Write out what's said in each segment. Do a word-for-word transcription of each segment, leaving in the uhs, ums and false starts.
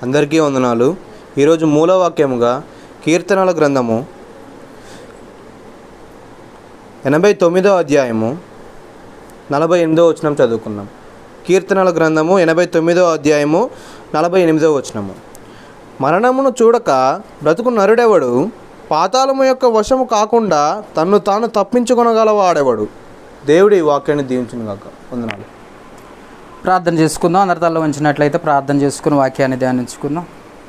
అందరికీ వందనాలు. ఈరోజు మూలవాక్యముగా కీర్తనల గ్రంథము ఎనభై తొమ్మిదో అధ్యాయము నలభై ఎనిమిదో వచనం చదువుకున్నాం. కీర్తనల గ్రంథము ఎనభై తొమ్మిదో అధ్యాయము నలభై ఎనిమిదో వచనము. మరణమును చూడక బ్రతుకు నరుడెవడు, పాతాళము యొక్క వశము కాకుండా తన్ను తాను తప్పించుకొనగలవాడెవడు. దేవుడి ఈ వాక్యాన్ని దీవించును గాక. వందనాలు. ప్రార్థన చేసుకుందాం. అందరి తల వంచినట్లయితే ప్రార్థన చేసుకుని వాక్యాన్ని ధ్యానించుకుందాం.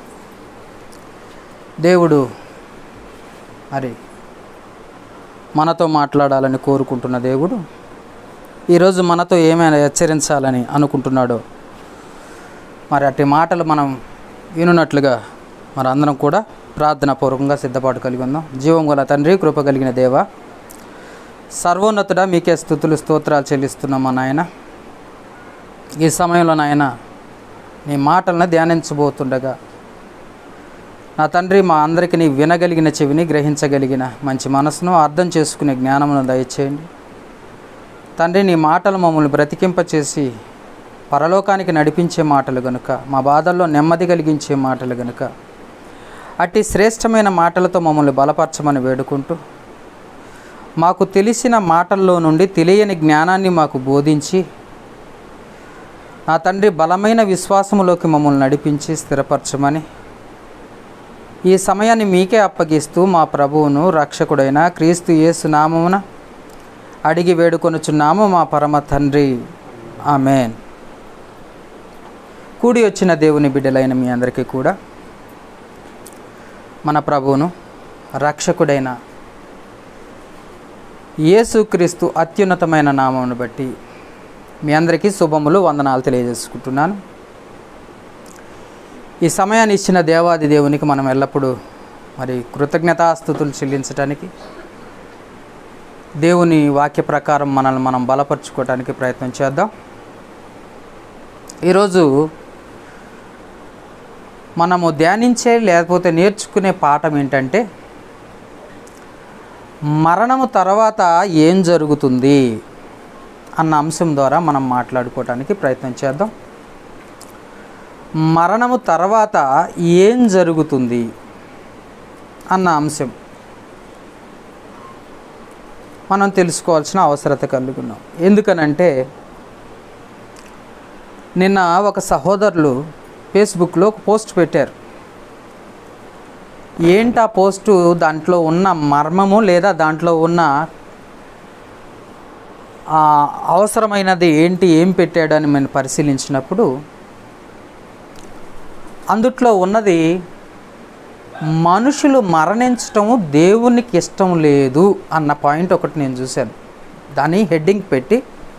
దేవుడు మరి మనతో మాట్లాడాలని కోరుకుంటున్న దేవుడు ఈరోజు మనతో ఏమైనా హెచ్చరించాలని అనుకుంటున్నాడో మరి అట్టి మాటలు మనం వినున్నట్లుగా మరి అందరం కూడా ప్రార్థనాపూర్వకంగా సిద్ధపాటు కలిగి ఉందాం. జీవం గల తండ్రి, కృప కలిగిన దేవ, సర్వోన్నతుడా, మీకే స్తుతులు స్తోత్రాలు చెల్లిస్తున్నాం మా నాయన. ఈ సమయంలో నాయన నీ మాటలను ధ్యానించబోతుండగా నా తండ్రి, మా అందరికీ నీ వినగలిగిన చెవిని, గ్రహించగలిగిన మంచి మనసును, అర్థం చేసుకునే జ్ఞానమును దయచేయండి తండ్రి. నీ మాటలు మమ్మల్ని బ్రతికింపచేసి పరలోకానికి నడిపించే మాటలు గనుక, మా బాధల్లో నెమ్మది కలిగించే మాటలు గనుక అట్టి శ్రేష్టమైన మాటలతో మమ్మల్ని బలపరచమని వేడుకుంటూ, మాకు తెలిసిన మాటల్లో నుండి తెలియని జ్ఞానాన్ని మాకు బోధించి నా తండ్రి బలమైన విశ్వాసములోకి మమ్మల్ని నడిపించి స్థిరపరచమని ఈ సమయాన్ని మీకే అప్పగిస్తూ మా ప్రభువును రక్షకుడైన క్రీస్తు యేసు నామమున అడిగి వేడుకొనుచున్నాము మా పరమ తండ్రి, ఆమేన్. కూడి వచ్చిన దేవుని బిడ్డలైన మీ అందరికీ కూడా మన ప్రభువును రక్షకుడైన యేసుక్రీస్తు అత్యున్నతమైన నామమును బట్టి మీ అందరికీ శుభములు, వందనాలు తెలియజేసుకుంటున్నాను. ఈ సమయాన్ని ఇచ్చిన దేవాది దేవునికి మనం ఎల్లప్పుడూ మరి కృతజ్ఞతాస్తుతులు చెల్లించడానికి, దేవుని వాక్య ప్రకారం మనల్ని మనం బలపరుచుకోవడానికి ప్రయత్నం చేద్దాం. ఈరోజు మనము ధ్యానించే లేకపోతే నేర్చుకునే పాఠం ఏంటంటే, మరణము తర్వాత ఏం జరుగుతుంది అన్న అంశం ద్వారా మనం మాట్లాడుకోవడానికి ప్రయత్నం చేద్దాం. మరణము తర్వాత ఏం జరుగుతుంది అన్న అంశం మనం తెలుసుకోవాల్సిన అవసరత కలిగి ఉన్నాం. ఎందుకనంటే నిన్న ఒక సహోదరులు ఫేస్బుక్లో ఒక పోస్ట్ పెట్టారు. ఏంటి ఆ పోస్టు, దాంట్లో ఉన్న మర్మము లేదా దాంట్లో ఉన్న అవసరమైనది ఏంటి, ఏం పెట్టాడని మేము పరిశీలించినప్పుడు అందుట్లో ఉన్నది మనుషులు మరణించటము దేవునికి ఇష్టం లేదు అన్న పాయింట్ ఒకటి నేను చూశాను. దాని హెడ్డింగ్ పెట్టి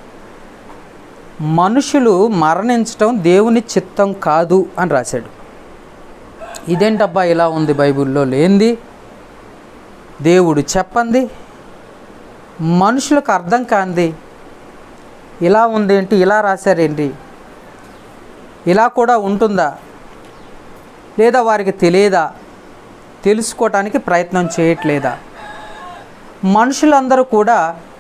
మనుషులు మరణించటం దేవుని చిత్తం కాదు అని రాశాడు. ఇదేంటబ్బా ఇలా ఉంది, బైబిల్లో లేనిది, దేవుడు చెప్పంది, మనుషులకు అర్థం కాంది ఇలా ఉందేంటి, ఇలా రాశారేంటి, ఇలా కూడా ఉంటుందా లేదా వారికి తెలియదా, తెలుసుకోవటానికి ప్రయత్నం చేయట్లేదా, మనుషులందరూ కూడా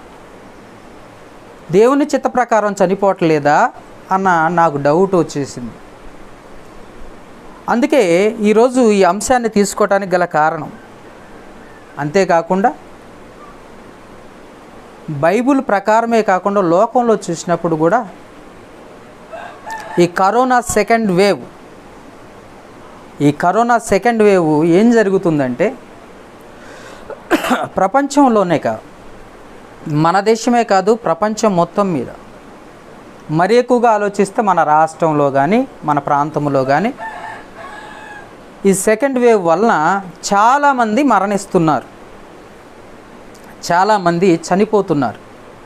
దేవుని చిత్త ప్రకారం చనిపోవట్లేదా అన్న నాకు డౌట్ వచ్చేసింది. అందుకే ఈరోజు ఈ అంశాన్ని తీసుకోవటానికి గల కారణం, అంతేకాకుండా బైబిల్ ప్రకారమే కాకుండా లోకంలో చూసినప్పుడు కూడా ఈ కరోనా సెకండ్ వేవ్ ఈ కరోనా సెకండ్ వేవ్ ఏం జరుగుతుందంటే, ప్రపంచంలోనే కాదు, మన దేశమే కాదు, ప్రపంచం మొత్తం మీద మరి ఎక్కువగా ఆలోచిస్తే మన రాష్ట్రంలో కానీ మన ప్రాంతంలో కానీ ఈ సెకండ్ వేవ్ వలన చాలామంది మరణిస్తున్నారు, చాలామంది చనిపోతున్నారు.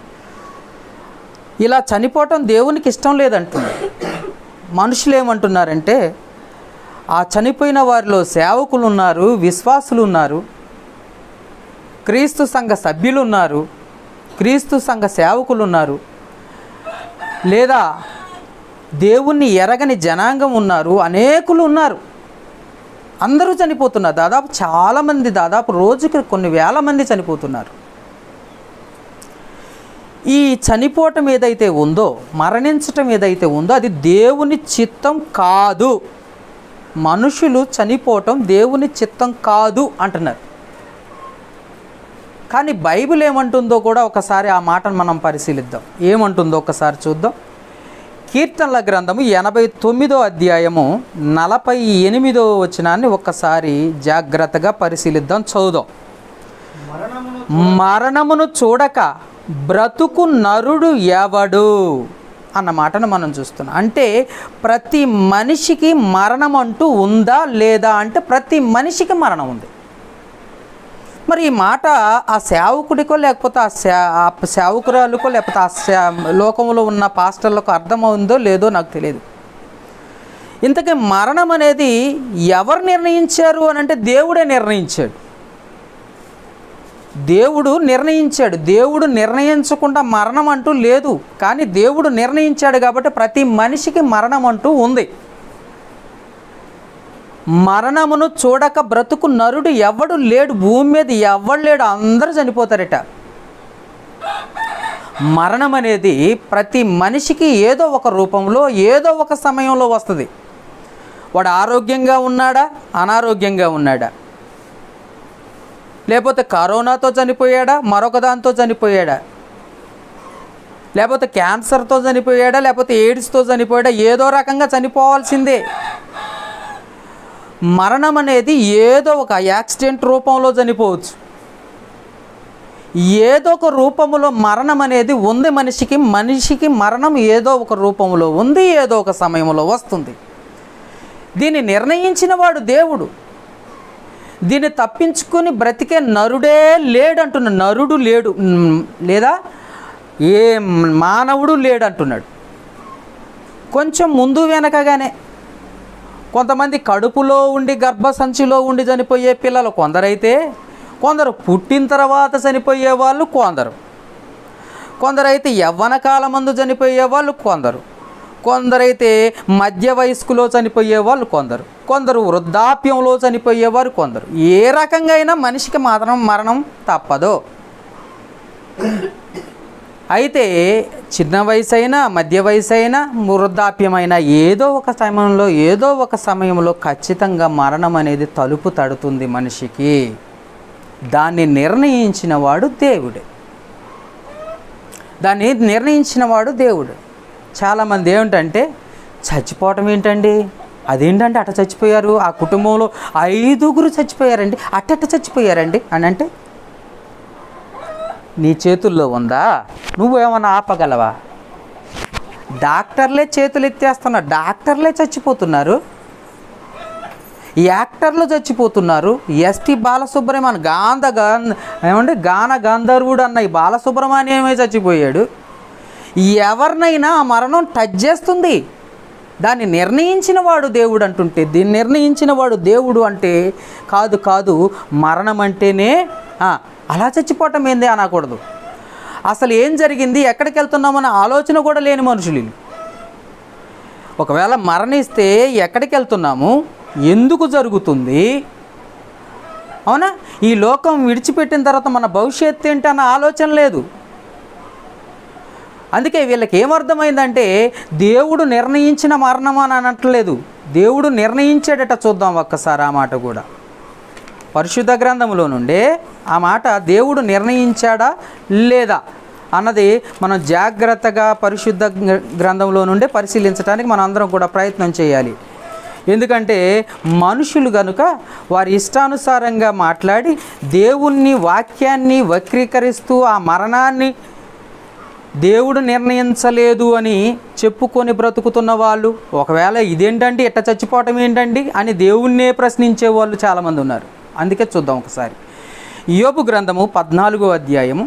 ఇలా చనిపోవటం దేవునికి ఇష్టం లేదంటున్నారు. మనుషులు ఏమంటున్నారంటే, ఆ చనిపోయిన వారిలో సేవకులు ఉన్నారు, విశ్వాసులు ఉన్నారు, క్రీస్తు సంఘ సభ్యులు ఉన్నారు, క్రీస్తు సంఘ సేవకులు ఉన్నారు, లేదా దేవుణ్ణి ఎరగని జనాంగం ఉన్నారు, అనేకులు ఉన్నారు, అందరూ చనిపోతున్నారు. దాదాపు చాలామంది, దాదాపు రోజుకి కొన్ని వేల మంది చనిపోతున్నారు. ఈ చనిపోవటం ఏదైతే ఉందో, మరణించటం ఏదైతే ఉందో అది దేవుని చిత్తం కాదు మనుషులు చనిపోవటం దేవుని చిత్తం కాదు అంటున్నారు. కానీ బైబిల్ ఏమంటుందో కూడా ఒకసారి ఆ మాటను మనం పరిశీలిద్దాం. ఏమంటుందో ఒకసారి చూద్దాం. కీర్తనల గ్రంథము ఎనభై తొమ్మిదో అధ్యాయము నలభై ఎనిమిదో వచనాన్ని ఒక్కసారి జాగ్రత్తగా పరిశీలిద్దాం, చదువుదాం. మరణమును చూడక బ్రతుకు నరుడు ఎవడు అన్న మాటను మనం చూస్తున్నాం. అంటే ప్రతి మనిషికి మరణం అంటూ ఉందా లేదా అంటే ప్రతి మనిషికి మరణం ఉంది. మరి ఈ మాట ఆ సేవకుడికో లేకపోతే ఆ సే ఆ సేవకురాలకో లేకపోతే ఆ సే లోకంలో ఉన్న పాస్టర్లకు అర్థమవుందో లేదో నాకు తెలియదు. ఇంతకీ మరణం అనేది ఎవరు నిర్ణయించారు అని అంటే దేవుడే నిర్ణయించాడు. దేవుడు నిర్ణయించాడు. దేవుడు నిర్ణయించకుండా మరణం అంటూ లేదు. కానీ దేవుడు నిర్ణయించాడు కాబట్టి ప్రతి మనిషికి మరణం అంటూ ఉంది. మరణమును చూడక బ్రతుకు నరుడు ఎవడు లేడు. భూమి మీద ఎవడు లేడు, అందరూ చనిపోతారట. మరణం అనేది ప్రతి మనిషికి ఏదో ఒక రూపంలో ఏదో ఒక సమయంలో వస్తుంది. వాడు ఆరోగ్యంగా ఉన్నాడా, అనారోగ్యంగా ఉన్నాడా, లేకపోతే కరోనాతో చనిపోయాడా, మరొక దాంతో చనిపోయాడా, లేకపోతే క్యాన్సర్తో చనిపోయాడా, లేకపోతే ఎయిడ్స్తో చనిపోయాడా, ఏదో రకంగా చనిపోవాల్సిందే. మరణం అనేది ఏదో ఒక యాక్సిడెంట్ రూపంలో చనిపోవచ్చు. ఏదో ఒక రూపంలో మరణం అనేది ఉంది మనిషికి. మనిషికి మరణం ఏదో ఒక రూపంలో ఉంది, ఏదో ఒక సమయంలో వస్తుంది. దీన్ని నిర్ణయించిన వాడు దేవుడు. దీన్ని తప్పించుకొని బ్రతికే నరుడే లేడు అంటున్నాడు. నరుడు లేడు లేదా ఏ మానవుడు లేడు అంటున్నాడు. కొంచెం ముందు వెనకగానే కొంతమంది కడుపులో ఉండి గర్భసంచిలో ఉండి చనిపోయే పిల్లలు కొందరైతే, కొందరు పుట్టిన తర్వాత చనిపోయే వాళ్ళు కొందరు, కొందరైతే యవ్వన కాలమందు చనిపోయే వాళ్ళు కొందరు, కొందరైతే మధ్య వయస్కులో చనిపోయే వాళ్ళు కొందరు, కొందరు వృద్ధాప్యంలో చనిపోయేవారు కొందరు. ఏ రకంగా అయినా మనిషికి మాత్రం మరణం తప్పదు. అయితే చిన్న వయసు అయినా, మధ్య వయసు అయినా, వృద్ధాప్యమైనా ఏదో ఒక సమయంలో ఏదో ఒక సమయంలో ఖచ్చితంగా మరణం అనేది తలుపు తడుతుంది మనిషికి. దాన్ని నిర్ణయించిన వాడు దేవుడే. దాన్ని నిర్ణయించిన వాడు దేవుడు. చాలామంది ఏమిటంటే చచ్చిపోవటం ఏంటండి, అదేంటంటే అట్ట చచ్చిపోయారు, ఆ కుటుంబంలో ఐదుగురు చచ్చిపోయారండి, అట్టట్ట చచ్చిపోయారండి అని అంటే నీ చేతుల్లో ఉందా? నువ్వేమన్నా ఆపగలవా? డాక్టర్లే చేతులు ఎత్తేస్తున్నారు, డాక్టర్లే చచ్చిపోతున్నారు, యాక్టర్లు చచ్చిపోతున్నారు. ఎస్పి బాలసుబ్రహ్మణ్యం గాంధ గాంధ ఏమంటే గాన గంధర్వుడు అన్న ఈ బాలసుబ్రహ్మణ్యమే చచ్చిపోయాడు. ఎవరినైనా ఆ మరణం టచ్ చేస్తుంది. దాన్ని నిర్ణయించిన వాడు దేవుడు అంటుంటే, దీన్ని నిర్ణయించిన వాడు దేవుడు అంటే కాదు కాదు మరణం అంటేనే అలా చచ్చిపోవటం ఏంది అనకూడదు. అసలు ఏం జరిగింది, ఎక్కడికి వెళ్తున్నామన్న ఆలోచన కూడా లేని మనుషులు. ఒకవేళ మరణిస్తే ఎక్కడికి వెళ్తున్నాము, ఎందుకు జరుగుతుంది, అవునా, ఈ లోకం విడిచిపెట్టిన తర్వాత మన భవిష్యత్తు ఏంటి అన్న ఆలోచన లేదు. అందుకే వీళ్ళకి ఏమర్థమైందంటే దేవుడు నిర్ణయించిన మరణం అని అనట్లేదు, దేవుడు నిర్ణయించాడట. చూద్దాం ఒక్కసారి ఆ మాట కూడా పరిశుద్ధ గ్రంథంలో నుండే ఆ మాట దేవుడు నిర్ణయించాడా లేదా అన్నది మనం జాగ్రత్తగా పరిశుద్ధ గ్రంథంలో నుండే పరిశీలించడానికి మనం అందరం కూడా ప్రయత్నం చేయాలి. ఎందుకంటే మనుషులు కనుక వారి ఇష్టానుసారంగా మాట్లాడి దేవుని వాక్యాన్ని వక్రీకరిస్తూ ఆ మరణాన్ని దేవుడు నిర్ణయించలేదు అని చెప్పుకొని బ్రతుకుతున్న వాళ్ళు, ఒకవేళ ఇదేంటండి ఎట్ట చచ్చిపోవటం ఏంటండి అని దేవుణ్ణే ప్రశ్నించే వాళ్ళు చాలామంది ఉన్నారు. అందుకే చూద్దాం ఒకసారి యోబు గ్రంథము పద్నాలుగో అధ్యాయము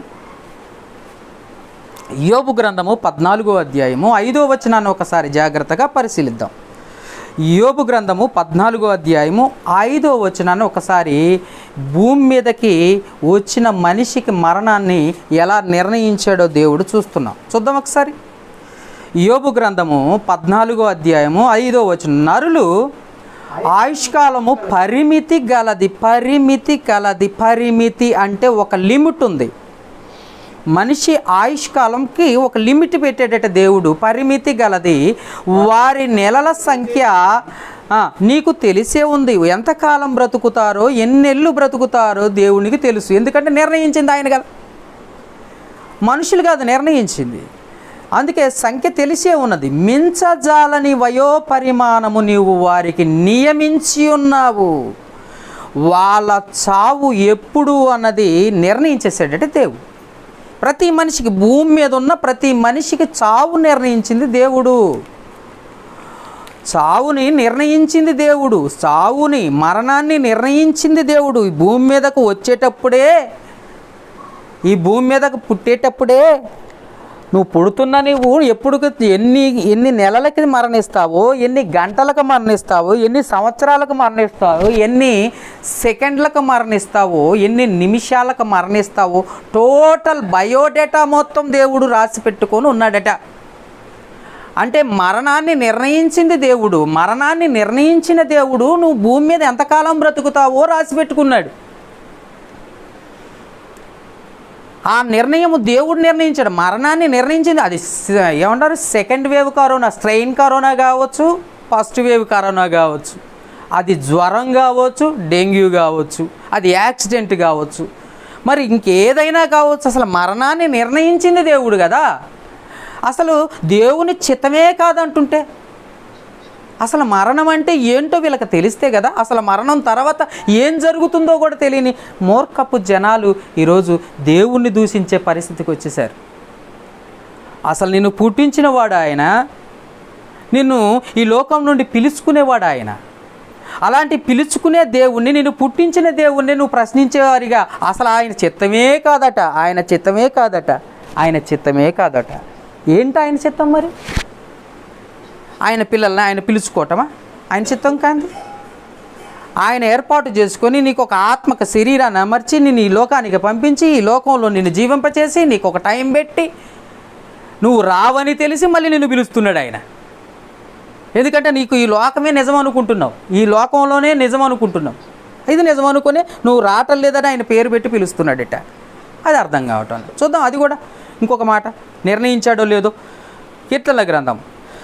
యోబు గ్రంథము పద్నాలుగో అధ్యాయము ఐదో వచనాన్ని ఒకసారి జాగ్రత్తగా పరిశీలిద్దాం. యోబు గ్రంథము పద్నాలుగో అధ్యాయము ఐదో వచనాన్ని ఒకసారి భూమి మీదకి వచ్చిన మనిషికి మరణాన్ని ఎలా నిర్ణయించాడో దేవుడు చూస్తున్నాం. చూద్దాం ఒకసారి యోబు గ్రంథము పద్నాలుగో అధ్యాయము ఐదో వచనం. నరులు ఆయుష్కాలము పరిమితి గలది. పరిమితి గలది పరిమితి అంటే ఒక లిమిట్ ఉంది. మనిషి ఆయుష్కాలంకి ఒక లిమిట్ పెట్టేటట్టు దేవుడు. పరిమితి గలది. వారి నెలల సంఖ్య నీకు తెలిసే ఉంది ఎంతకాలం బ్రతుకుతారో ఎన్నెళ్ళు బ్రతుకుతారో దేవునికి తెలుసు. ఎందుకంటే నిర్ణయించింది ఆయన కదా, మనుషులు కాదు నిర్ణయించింది. అందుకే సంఖ్య తెలిసే ఉన్నది. మించజాలని వయోపరిమాణము నీవు వారికి నియమించి ఉన్నావు. వాళ్ళ చావు ఎప్పుడు అన్నది నిర్ణయించేసాడంటే దేవుడు. ప్రతి మనిషికి, భూమి మీద ఉన్న ప్రతి మనిషికి చావు నిర్ణయించింది దేవుడు. చావుని నిర్ణయించింది దేవుడు. చావుని, మరణాన్ని నిర్ణయించింది దేవుడు. ఈ భూమి మీదకు వచ్చేటప్పుడే, ఈ భూమి మీదకు పుట్టేటప్పుడే, నువ్వు పుడుతున్నా నువ్వు ఎప్పుడు ఎన్ని ఎన్ని నెలలకి మరణిస్తావో, ఎన్ని గంటలకు మరణిస్తావో, ఎన్ని సంవత్సరాలకు మరణిస్తావో, ఎన్ని సెకండ్లకు మరణిస్తావో, ఎన్ని నిమిషాలకు మరణిస్తావో, టోటల్ బయోడేటా మొత్తం దేవుడు రాసి పెట్టుకొని ఉన్నాడట. అంటే మరణాన్ని నిర్ణయించింది దేవుడు. మరణాన్ని నిర్ణయించిన దేవుడు నువ్వు భూమి మీద ఎంతకాలం బ్రతుకుతావో రాసి పెట్టుకున్నాడు. ఆ నిర్ణయము దేవుడు నిర్ణయించాడు. మరణాన్ని నిర్ణయించింది. అది ఏమంటారు, second wave corona, strain corona కావచ్చు, ఫస్ట్ వేవ్ కరోనా కావచ్చు, అది జ్వరం కావచ్చు, డెంగ్యూ కావచ్చు, అది యాక్సిడెంట్ కావచ్చు, మరి ఇంకేదైనా కావచ్చు. అసలు మరణాన్ని నిర్ణయించింది దేవుడు కదా. అసలు దేవుని చిత్తమే కాదంటుంటే అసలు మరణం అంటే ఏంటో వీళ్ళకి తెలిస్తే కదా. అసలు మరణం తర్వాత ఏం జరుగుతుందో కూడా తెలియని మూర్ఖపు జనాలు ఈరోజు దేవుణ్ణి దూషించే పరిస్థితికి వచ్చేసారు. అసలు నిన్ను పుట్టించినవాడు ఆయన, నిన్ను ఈ లోకం నుండి పిలుచుకునేవాడు ఆయన. అలాంటి పిలుచుకునే దేవుణ్ణి, నిన్ను పుట్టించిన దేవుణ్ణి నువ్వు ప్రశ్నించేవారిగా అసలు ఆయన చిత్తమే కాదట, ఆయన చిత్తమే కాదట, ఆయన చిత్తమే కాదట. ఏంటి ఆయన చిత్తం? మరి ఆయన పిల్లల్ని ఆయన పిలుచుకోవటమా ఆయన చిత్తం కాదు? ఆయన ఏర్పాటు చేసుకొని నీకు ఒక ఆత్మక శరీరాన్ని అమర్చి నిన్ను ఈ లోకానికి పంపించి ఈ లోకంలో నిన్ను జీవింపచేసి నీకు ఒక టైం పెట్టి నువ్వు రావని తెలిసి మళ్ళీ నిన్ను పిలుస్తున్నాడు ఆయన. ఎందుకంటే నీకు ఈ లోకమే నిజం అనుకుంటున్నావు, ఈ లోకంలోనే నిజం అనుకుంటున్నావు. ఇది నిజం అనుకునే నువ్వు రావటం లేదని ఆయన పేరు పెట్టి పిలుస్తున్నాడట. అది అర్థం కావటం. చూద్దాం అది కూడా ఇంకొక మాట, నిర్ణయించాడో లేదో. కీర్తనల గ్రంథం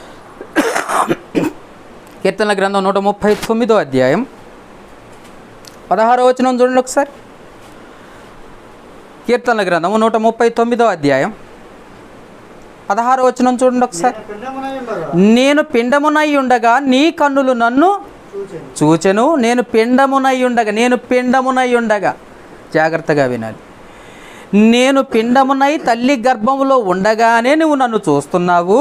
కీర్తనల గ్రంథం నూట ముప్పై తొమ్మిదో అధ్యాయం పదహారో వచనం చూడండి ఒకసారి. కీర్తనల గ్రంథం నూట ముప్పై తొమ్మిదో అధ్యాయం పదహారో వచనం చూడండి ఒకసారి. నేను పిండమునై ఉండగా నీ కన్నులు నన్ను చూచెను. నేను పిండమునై ఉండగా, నేను పిండమునై ఉండగా, జాగ్రత్తగా వినాలి. నేను పిండమునై తల్లి గర్భములో ఉండగానే నువ్వు నన్ను చూస్తున్నావు.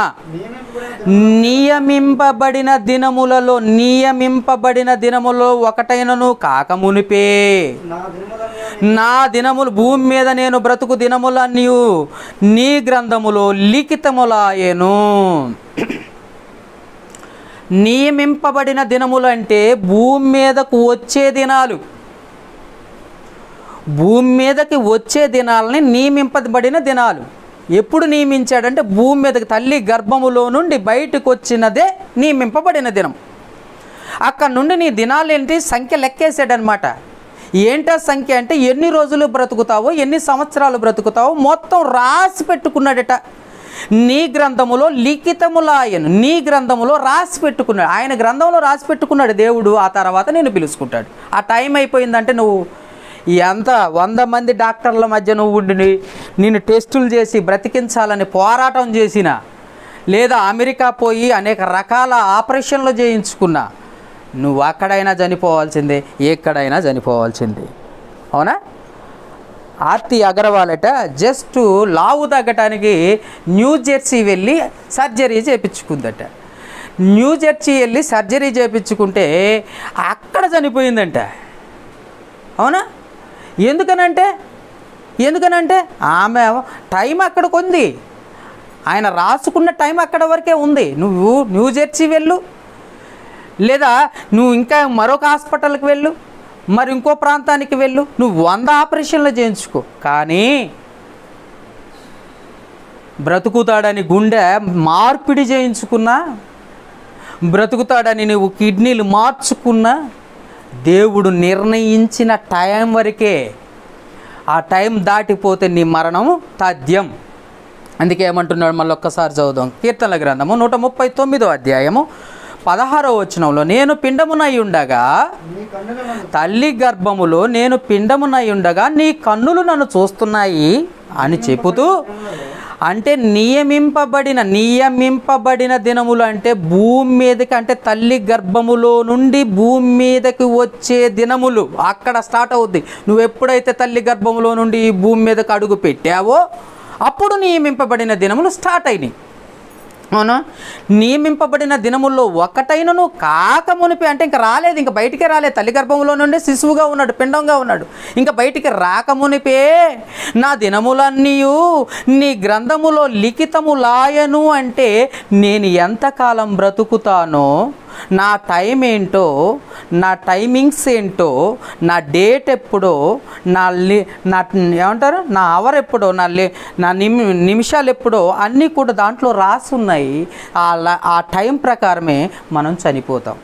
నియమింపబడిన దినములలో, నియమింపబడిన దినములో ఒకటైనను కాకమునిపే నా దినములు, భూమి మీద నేను బ్రతుకు దినములన్నీ నీ గ్రంథములో లిఖితములాయెను. నియమింపబడిన దినములు అంటే భూమి మీదకు వచ్చే దినాలు. భూమి మీదకి వచ్చే దినాలని నియమింపబడిన దినాలు. ఎప్పుడు నియమించాడంటే భూమి మీదకి తల్లి గర్భములో నుండి బయటకు వచ్చినదే నియమింపబడిన దినం. అక్కడ నుండి నీ దినాలు ఏంటి సంఖ్య లెక్కేసాడనమాట. ఏంటా సంఖ్య అంటే ఎన్ని రోజులు బ్రతుకుతావో, ఎన్ని సంవత్సరాలు బ్రతుకుతావో మొత్తం రాసి పెట్టుకున్నాడట. నీ గ్రంథములో లిఖితములాయను, నీ గ్రంథములో రాసి పెట్టుకున్నాడు. ఆయన గ్రంథంలో రాసి పెట్టుకున్నాడు దేవుడు. ఆ తర్వాత నేను పిలుచుకుంటాడు. ఆ టైం అయిపోయిందంటే నువ్వు ఎంత వంద మంది డాక్టర్ల మధ్య నువ్వు ఉండి నిన్ను టెస్టులు చేసి బ్రతికించాలని పోరాటం చేసినా, లేదా అమెరికా పోయి అనేక రకాల ఆపరేషన్లు చేయించుకున్నా, నువ్వు అక్కడైనా చనిపోవాల్సిందే, ఎక్కడైనా చనిపోవాల్సిందే. అవునా? ఆర్తి అగర్వాల్ అట జస్ట్ లావు తగ్గటానికి న్యూ జెర్సీ వెళ్ళి సర్జరీ చేయించుకుందట. న్యూ జెర్సీ వెళ్ళి సర్జరీ చేయించుకుంటే అక్కడ చనిపోయిందంట. అవునా? ఎందుకనంటే ఎందుకనంటే ఆమె టైం అక్కడికి ఉంది, ఆయన రాసుకున్న టైం అక్కడ వరకే ఉంది. నువ్వు న్యూ జెర్సీ వెళ్ళు, లేదా నువ్వు ఇంకా మరొక హాస్పిటల్కి వెళ్ళు, మరి ఇంకో ప్రాంతానికి వెళ్ళు, నువ్వు వంద ఆపరేషన్లు చేయించుకో. కానీ బ్రతుకుతాడని గుండె మార్పిడి చేయించుకున్నా, బ్రతుకుతాడని నువ్వు కిడ్నీలు మార్చుకున్నా, దేవుడు నిర్ణయించిన టైం వరకే. ఆ టైం దాటిపోతే నీ మరణము తథ్యం. అందుకే ఏమంటున్నాడు, మళ్ళీ ఒక్కసారి చదువుదాం. కీర్తనల గ్రంథము నూట ముప్పై తొమ్మిదో అధ్యాయము పదహారో వచనంలో నేను పిండమునై ఉండగా నీ కన్నులు నన్ను తల్లి గర్భములో నేను పిండమునై ఉండగా నీ కన్నులు నన్ను చూస్తున్నాయి అని చెబుతూ, అంటే నియమింపబడిన నియమింపబడిన దినములు అంటే భూమి మీదకి, అంటే తల్లి గర్భములో నుండి భూమి మీదకి వచ్చే దినములు అక్కడ స్టార్ట్ అవుద్ది. నువ్వు ఎప్పుడైతే తల్లి గర్భములో నుండి ఈ భూమి మీదకి అడుగు పెట్టావో అప్పుడు నియమింపబడిన దినములు స్టార్ట్ అయినాయి. అవునా? నియమింపబడిన దినముల్లో ఒకటైనను కాక మునిపి, అంటే ఇంకా రాలేదు, ఇంకా బయటికే రాలేదు. తల్లి గర్భంలో నుండి శిశువుగా ఉన్నాడు, పిండంగా ఉన్నాడు, ఇంకా బయటికి రాక మునిపే నా దినములన్నీ నీ గ్రంథములో లిఖితములాయను. అంటే నేను ఎంతకాలం బ్రతుకుతానో, నా టైం ఏంటో, నా టైమింగ్స్ ఏంటో, నా డేట్ ఎప్పుడో, నా లి నా ఏమంటారు నా అవర్ ఎప్పుడో, నా లే నా నిమి నిమిషాలు ఎప్పుడో అన్నీ కూడా దాంట్లో రాసి ఉన్నాయి. ఆ ఆ టైం ప్రకారమే మనం చనిపోతాం.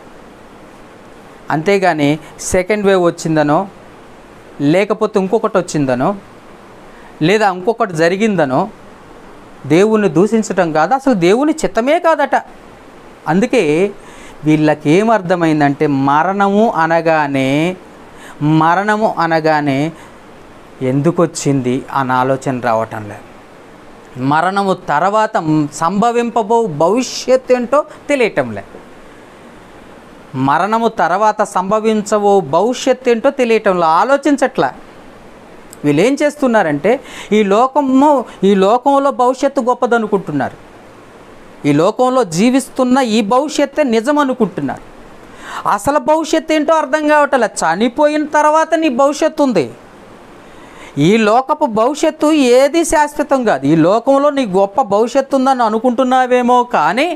అంతేగాని సెకండ్ వేవ్ వచ్చిందనో, లేకపోతే ఇంకొకటి వచ్చిందనో, లేదా ఇంకొకటి జరిగిందనో దేవుణ్ణి దూషించటం కాదు, అసలు దేవుని చిత్తమే కాదట. అందుకే వీళ్ళకి ఏమర్థమైందంటే మరణము అనగానే మరణము అనగానే ఎందుకు వచ్చింది అన్న ఆలోచన రావటం లేదు. మరణము తర్వాత సంభవింపబో భవిష్యత్తు ఏంటో తెలియటం లేదు. మరణము తర్వాత సంభవించబో భవిష్యత్తు ఏంటో తెలియటంలో ఆలోచించట్లా. వీళ్ళు ఏం చేస్తున్నారంటే ఈ లోకము ఈ లోకంలో భవిష్యత్తు గొప్పదనుకుంటున్నారు. ఈ లోకంలో జీవిస్తున్న ఈ భవిష్యత్తే నిజం అనుకుంటున్నారు. అసలు భవిష్యత్తు ఏంటో అర్థం కావట్లే. చనిపోయిన తర్వాత నీ భవిష్యత్తు ఉంది. ఈ లోకపు భవిష్యత్తు ఏది శాశ్వతం కాదు. ఈ లోకంలో నీ గొప్ప భవిష్యత్తు ఉందని అనుకుంటున్నావేమో, కానీ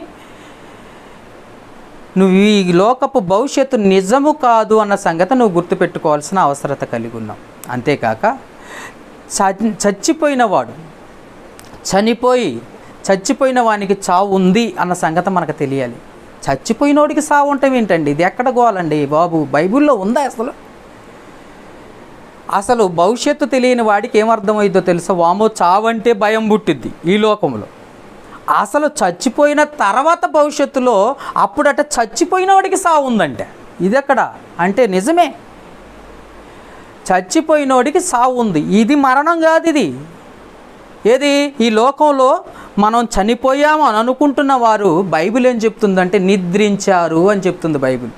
నువ్వు ఈ లోకపు భవిష్యత్తు నిజము కాదు అన్న సంగతి నువ్వు గుర్తుపెట్టుకోవాల్సిన అవసరత కలిగి ఉన్నావు. అంతేకాక చచ్చిపోయిన వాడు చనిపోయి చచ్చిపోయిన వానికి చావు ఉంది అన్న సంగతి మనకు తెలియాలి. చచ్చిపోయినోడికి సావు ఉండటం ఏంటండి? ఇది ఎక్కడ గోలండి బాబు? బైబిల్లో ఉందా అసలు? అసలు భవిష్యత్తు తెలియని వాడికి ఏమర్థమైందో తెలుసా? వామో చావంటే భయం పుట్టిద్ది ఈ లోకంలో. అసలు చచ్చిపోయిన తర్వాత భవిష్యత్తులో అప్పుడట చచ్చిపోయిన వాడికి సావు ఉందంటే ఇది ఎక్కడ? అంటే నిజమే, చచ్చిపోయినోడికి సావు ఉంది. ఇది మరణం కాదు. ఇది ఏది? ఈ లోకంలో మనం చనిపోయాము అని అనుకుంటున్న వారు బైబిల్ ఏం చెప్తుందంటే నిద్రించారు అని చెప్తుంది బైబిల్.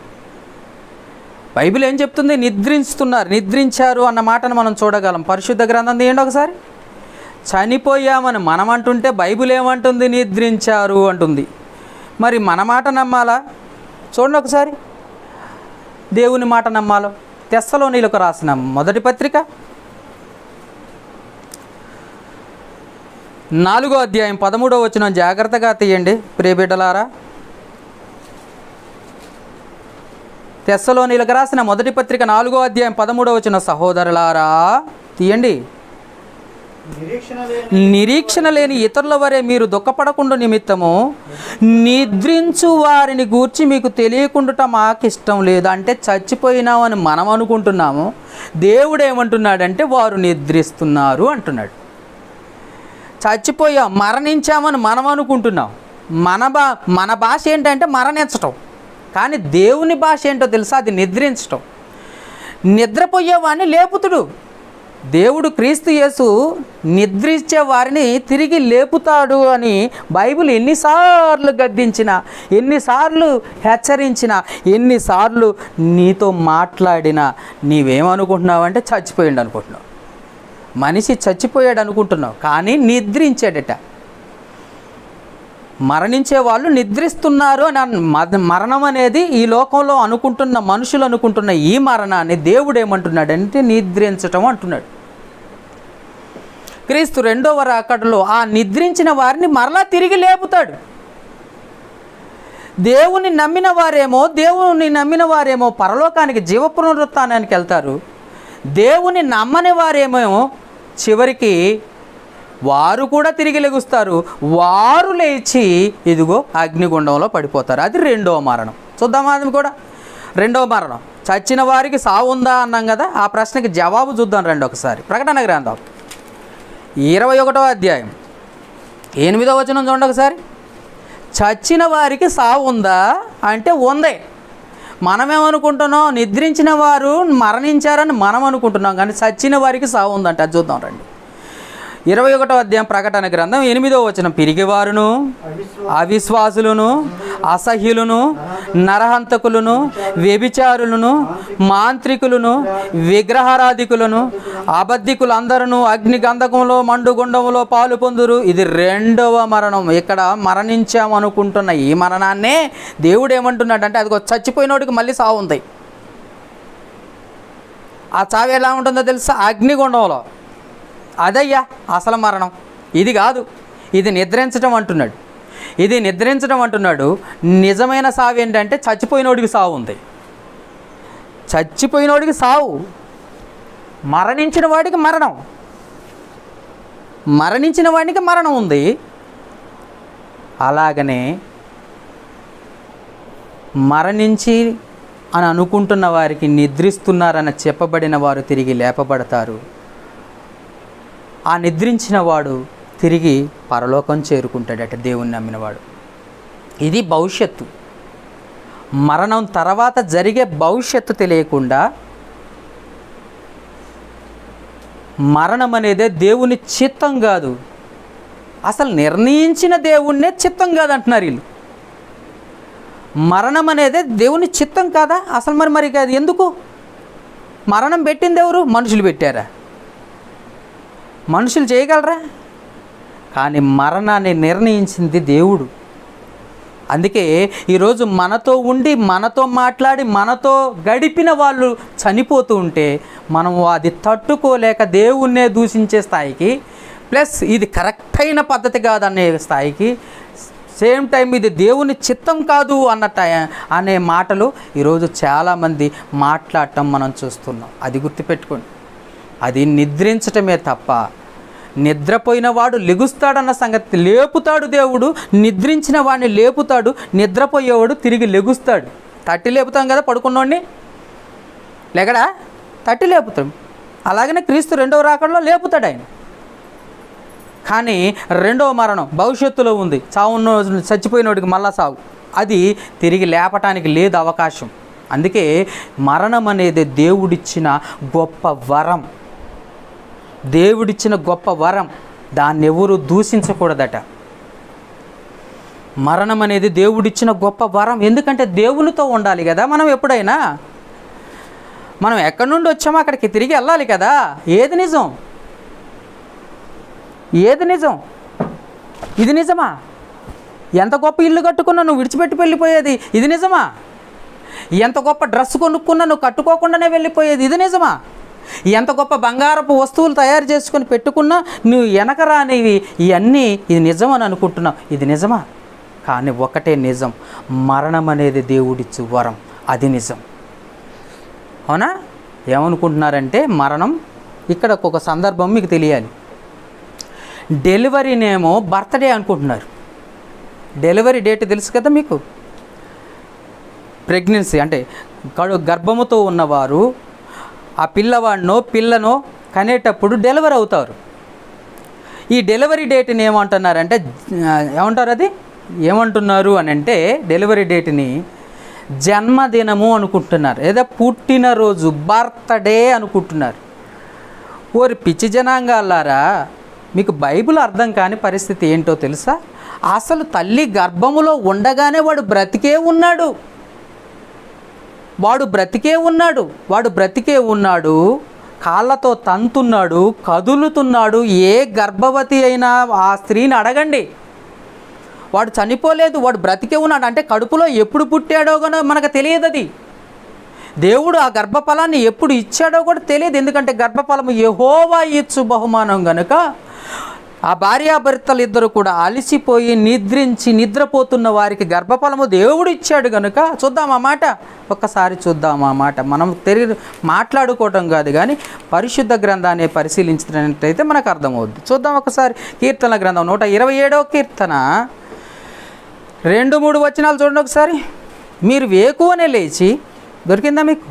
బైబిల్ ఏం చెప్తుంది? నిద్రిస్తున్నారు, నిద్రించారు అన్న మాటను మనం చూడగలం. పరిశుద్ధ గ్రంథం తీయండి ఒకసారి. చనిపోయామని మనం అంటుంటే బైబిల్ ఏమంటుంది? నిద్రించారు అంటుంది. మరి మన మాట నమ్మాలా? చూడండి ఒకసారి, దేవుని మాట నమ్మాలో. తెస్సలోనీయులకు రాసిన మొదటి పత్రిక నాలుగో అధ్యాయం పదమూడో వచనం జాగ్రత్తగా తీయండి ప్రియబిడ్డలారా. తెస్సలోనీయులకు రాసిన మొదటి పత్రిక నాలుగో అధ్యాయం పదమూడో వచనం, సహోదరులారా తీయండి. నిరీక్షణ లేని ఇతరుల వరే మీరు దుఃఖపడకుండా నిమిత్తము నిద్రించు వారిని గూర్చి మీకు తెలియకుండా మాకు ఇష్టం లేదు. అంటే చచ్చిపోయినామని మనం అనుకుంటున్నాము, దేవుడు ఏమంటున్నాడంటే వారు నిద్రిస్తున్నారు అంటున్నాడు. చచ్చిపోయాం, మరణించామని మనం అనుకుంటున్నాం. మన బా మన భాష ఏంటంటే మరణించటం, కానీ దేవుని భాష ఏంటో తెలుసా? అది నిద్రించటం. నిద్రపోయేవాడిని లేపుతుడు దేవుడు. క్రీస్తు యేసు నిద్రించే వారిని తిరిగి లేపుతాడు అని బైబిల్ ఎన్నిసార్లు గద్దించినా, ఎన్నిసార్లు హెచ్చరించినా, ఎన్నిసార్లు నీతో మాట్లాడినా నీవేమనుకుంటున్నావు అంటే చచ్చిపోయాడు అనుకుంటున్నావు. మనిషి చచ్చిపోయాడు అనుకుంటున్నావు, కానీ నిద్రించాడట. మరణించే వాళ్ళు నిద్రిస్తున్నారు అని. మరణం అనేది ఈ లోకంలో అనుకుంటున్న మనుషులు అనుకుంటున్న ఈ మరణాన్ని దేవుడు ఏమంటున్నాడంటే నిద్రించటం అంటున్నాడు. క్రీస్తు రెండవ రాకడలో ఆ నిద్రించిన వారిని మరలా తిరిగి లేపుతాడు. దేవుని నమ్మిన వారేమో దేవుని నమ్మిన వారేమో పరలోకానికి జీవ పునరుత్థానానికి వెళ్తారు. దేవుని నమ్మని వారేమో చివరికి వారు కూడా తిరిగి లెగుస్తారు. వారు లేచి ఇదిగో అగ్నిగుండంలో పడిపోతారు. అది రెండవ మరణం. చూద్దామా అది కూడా? రెండవ మరణం. చచ్చిన వారికి సావు ఉందా అన్నాం కదా, ఆ ప్రశ్నకి జవాబు చూద్దాం రండి ఒకసారి. ప్రకటన గ్రంథం ఇరవై ఒకటో అధ్యాయం ఎనిమిదో వచనం చూడండి ఒకసారి. చచ్చిన వారికి సావు ఉందా అంటే ఉంది. మనమేమనుకుంటున్నాం, నిద్రించిన వారు మరణించారని మనం అనుకుంటున్నాం, కానీ చచ్చిన వారికి సావు ఉందంట. అది చూద్దాం రండి. ఇరవై ఒకటో అధ్యాయం ప్రకటన గ్రంథం ఎనిమిదో వచనం, పిరిగివారును, అవిశ్వాసులను, అసహ్యులను, నరహంతకులను, వ్యభిచారులను, మాంత్రికులను, విగ్రహారాధికులను, అబద్ధికులు అందరూ అగ్ని గంధకంలో మండుగుండంలో పాలు పొందురు. ఇది రెండవ మరణం. ఇక్కడ మరణించామనుకుంటున్న ఈ మరణాన్నే దేవుడు ఏమంటున్నాడు అంటే, అది చచ్చిపోయినోడికి మళ్ళీ సావు ఉంది. ఆ చావు ఎలా ఉంటుందో తెలుసా? అగ్నిగుండంలో. అదయ్యా అసలు మరణం. ఇది కాదు, ఇది నిద్రించడం అంటున్నాడు. ఇది నిద్రించడం అంటున్నాడు. నిజమైన సావు ఏంటంటే చచ్చిపోయినోడికి సావు ఉంది. చచ్చిపోయినోడికి సావు, మరణించిన వాడికి మరణం. మరణించిన వాడికి మరణం ఉంది. అలాగనే మరణించి అని అనుకుంటున్న వారికి నిద్రిస్తున్నారని చెప్పబడిన వారు తిరిగి లేపబడతారు. ఆ నిద్రించిన వాడు తిరిగి పరలోకం చేరుకుంటాడట, దేవుణ్ణి నమ్మినవాడు. ఇది భవిష్యత్తు. మరణం తర్వాత జరిగే భవిష్యత్తు తెలియకుండా మరణం అనేదే దేవుని చిత్తం కాదు, అసలు నిర్ణయించిన దేవుణ్ణే చిత్తం కాదు అంటున్నారు వీళ్ళు. మరణం అనేదే దేవుని చిత్తం కాదా అసలు? మరి మరి అది ఎందుకు? మరణం పెట్టింది ఎవరు? మనుషులు పెట్టారా? మనుషులు చేయగలరా? కానీ మరణాన్ని నిర్ణయించింది దేవుడు. అందుకే ఈరోజు మనతో ఉండి, మనతో మాట్లాడి, మనతో గడిపిన వాళ్ళు చనిపోతూ ఉంటే మనం అది తట్టుకోలేక దేవుణ్ణే దూషించే స్థాయికి, ప్లస్ ఇది కరెక్ట్ అయిన పద్ధతి కాదనే స్థాయికి, సేమ్ టైం ఇది దేవుని చిత్తం కాదు అన్నట్ట అనే మాటలు ఈరోజు చాలామంది మాట్లాడటం మనం చూస్తున్నాం. అది గుర్తుపెట్టుకోండి. అది నిద్రించటమే తప్ప, నిద్రపోయిన వాడు లెగుస్తాడన్న సంగతి, లేపుతాడు దేవుడు, నిద్రించిన వాడిని లేపుతాడు, నిద్రపోయేవాడు తిరిగి లెగుస్తాడు. తట్టి లేపుతాం కదా పడుకున్నోడిని, లేకడా తట్టి లేపుతాం. అలాగనే క్రీస్తు రెండవ రాకడలో లేపుతాడు ఆయన. కానీ రెండవ మరణం భవిష్యత్తులో ఉంది. చావున్న చచ్చిపోయినోడికి మళ్ళా సావు, అది తిరిగి లేపటానికి లేదు అవకాశం. అందుకే మరణం అనేది దేవుడిచ్చిన గొప్ప వరం. దేవుడిచ్చిన గొప్ప వరం, దాన్ని ఎవరు దూషించకూడదట. మరణం అనేది దేవుడిచ్చిన గొప్ప వరం. ఎందుకంటే దేవునితో ఉండాలి కదా మనం. ఎప్పుడైనా మనం ఎక్కడి నుండి వచ్చామో అక్కడికి తిరిగి వెళ్ళాలి కదా. ఏది నిజం? ఏది నిజం? ఇది నిజమా? ఎంత గొప్ప ఇల్లు కట్టుకున్నా నువ్వు విడిచిపెట్టి వెళ్ళిపోయేది, ఇది నిజమా? ఎంత గొప్ప డ్రెస్ కొనుక్కున్నా నువ్వు కట్టుకోకుండానే వెళ్ళిపోయేది, ఇది నిజమా? ఎంత గొప్ప బంగారపు వస్తువులు తయారు చేసుకొని పెట్టుకున్నా నువ్వు వెనక రానివి ఇవన్నీ ఇది నిజం అని అనుకుంటున్నావు, ఇది నిజమా? కానీ ఒకటే నిజం, మరణం అనేది దేవుడిచ్చు వరం, అది నిజం. అవునా? ఏమనుకుంటున్నారంటే మరణం, ఇక్కడ ఒక సందర్భం మీకు తెలియాలి. డెలివరీనేమో బర్త్డే అనుకుంటున్నారు. డెలివరీ డేట్ తెలుసు కదా మీకు. ప్రెగ్నెన్సీ అంటే కడు గర్భముతో ఉన్నవారు ఆ పిల్లవాడినో పిల్లనో కనేటప్పుడు డెలివరీ అవుతారు. ఈ డెలివరీ డేట్ని ఏమంటున్నారంటే, ఏమంటారు అది ఏమంటున్నారు అని అంటే, డెలివరీ డేట్ని జన్మదినము అనుకుంటున్నారు, లేదా పుట్టినరోజు, బర్త్డే అనుకుంటున్నారు. ఓరి పిచ్చి జనాంగాలారా, మీకు బైబిల్ అర్థం కాని పరిస్థితి ఏంటో తెలుసా? అసలు తల్లి గర్భములో ఉండగానే వాడు బ్రతికే ఉన్నాడు. వాడు బ్రతికే ఉన్నాడు వాడు బ్రతికే ఉన్నాడు కాళ్ళతో తంతున్నాడు, కదులుతున్నాడు. ఏ గర్భవతి అయినా ఆ స్త్రీని అడగండి, వాడు చనిపోలేదు, వాడు బ్రతికే ఉన్నాడు. అంటే కడుపులో ఎప్పుడు పుట్టాడో కూడా మనకు తెలియదు. అది దేవుడు ఆ గర్భఫలాన్ని ఎప్పుడు ఇచ్చాడో కూడా తెలియదు. ఎందుకంటే గర్భఫలము యెహోవా ఇచ్చు బహుమానం కనుక ఆ భార్యాభర్తలు ఇద్దరు కూడా అలసిపోయి నిద్రించి నిద్రపోతున్న వారికి గర్భఫలము దేవుడు ఇచ్చాడు కనుక. చూద్దాం ఆ మాట, ఒక్కసారి చూద్దాం ఆ మాట. మనం తెలియ మాట్లాడుకోవటం కాదు కానీ పరిశుద్ధ గ్రంథాన్ని పరిశీలించినట్టయితే మనకు అర్థమవుద్ది. చూద్దాం ఒకసారి. కీర్తన గ్రంథం నూట ఇరవై ఏడవ కీర్తన రెండు మూడు వచనాలు చూడండి ఒకసారి. మీరు వేకువనే లేచి, దొరికిందా మీకు?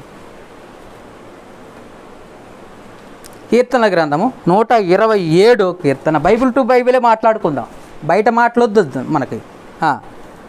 కీర్తన గ్రంథము నూట ఇరవై ఏడో కీర్తన. బైబిల్ టు బైబిలే మాట్లాడుకుందాం, బయట మాట్లాడొద్దు మనకి.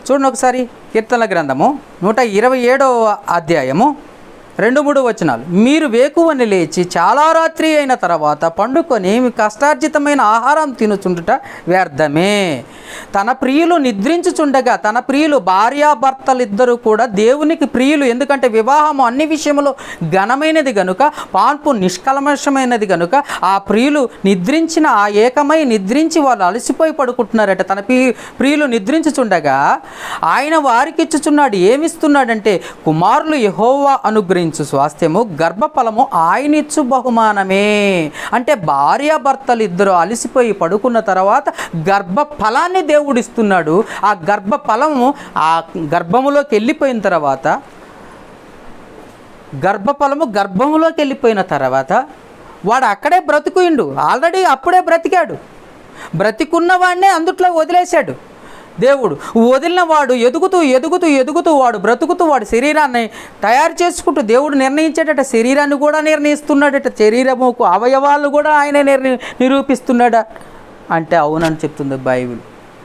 చూడండి ఒకసారి కీర్తనల గ్రంథము నూట ఇరవై ఏడవ అధ్యాయము రెండు మూడు వచనాలు. మీరు వేకువని లేచి చాలా రాత్రి అయిన తర్వాత పండుకొని మీ కష్టార్జితమైన ఆహారం తినుచుండుట వ్యర్థమే. తన ప్రియులు నిద్రించుచుండగా, తన ప్రియులు భార్యాభర్తలిద్దరూ కూడా దేవునికి ప్రియులు, ఎందుకంటే వివాహము అన్ని విషయంలో ఘనమైనది గనుక, పాన్పు నిష్కల్మషమైనది గనుక, ఆ ప్రియులు నిద్రించిన ఆ ఏకమై నిద్రించి వాళ్ళు అలసిపోయి పడుకుంటున్నారట. తన ప్రి ప్రియులు నిద్రించుచుండగా ఆయన వారికి ఇచ్చుచున్నాడు. ఏమిస్తున్నాడంటే కుమారులు యెహోవా అనుగ్రహించు స్వాస్థ్యము, గర్భఫలము ఆయన ఇచ్చు బహుమానమే. అంటే భార్యాభర్తలు ఇద్దరు అలసిపోయి పడుకున్న తర్వాత గర్భఫలాన్ని దేవుడిస్తున్నాడు. ఆ గర్భఫలము ఆ గర్భములోకి వెళ్ళిపోయిన తర్వాత గర్భఫలము గర్భములోకి వెళ్ళిపోయిన తర్వాత వాడు అక్కడే బ్రతుకుయిండు. ఆల్రెడీ అప్పుడే బ్రతికాడు. బ్రతికున్నవాడినే అందుట్లో వదిలేశాడు దేవుడు. వదిలిన వాడు ఎదుగుతూ ఎదుగుతూ ఎదుగుతూ వాడు బ్రతుకుతూ వాడు శరీరాన్ని తయారు చేసుకుంటూ దేవుడు నిర్ణయించేటట శరీరాన్ని కూడా నిర్ణయిస్తున్నాడట. శరీరముకు అవయవాలను కూడా ఆయన నిర్ణ నిరూపిస్తున్నాడా అంటే అవునని చెప్తుంది బైబిల్.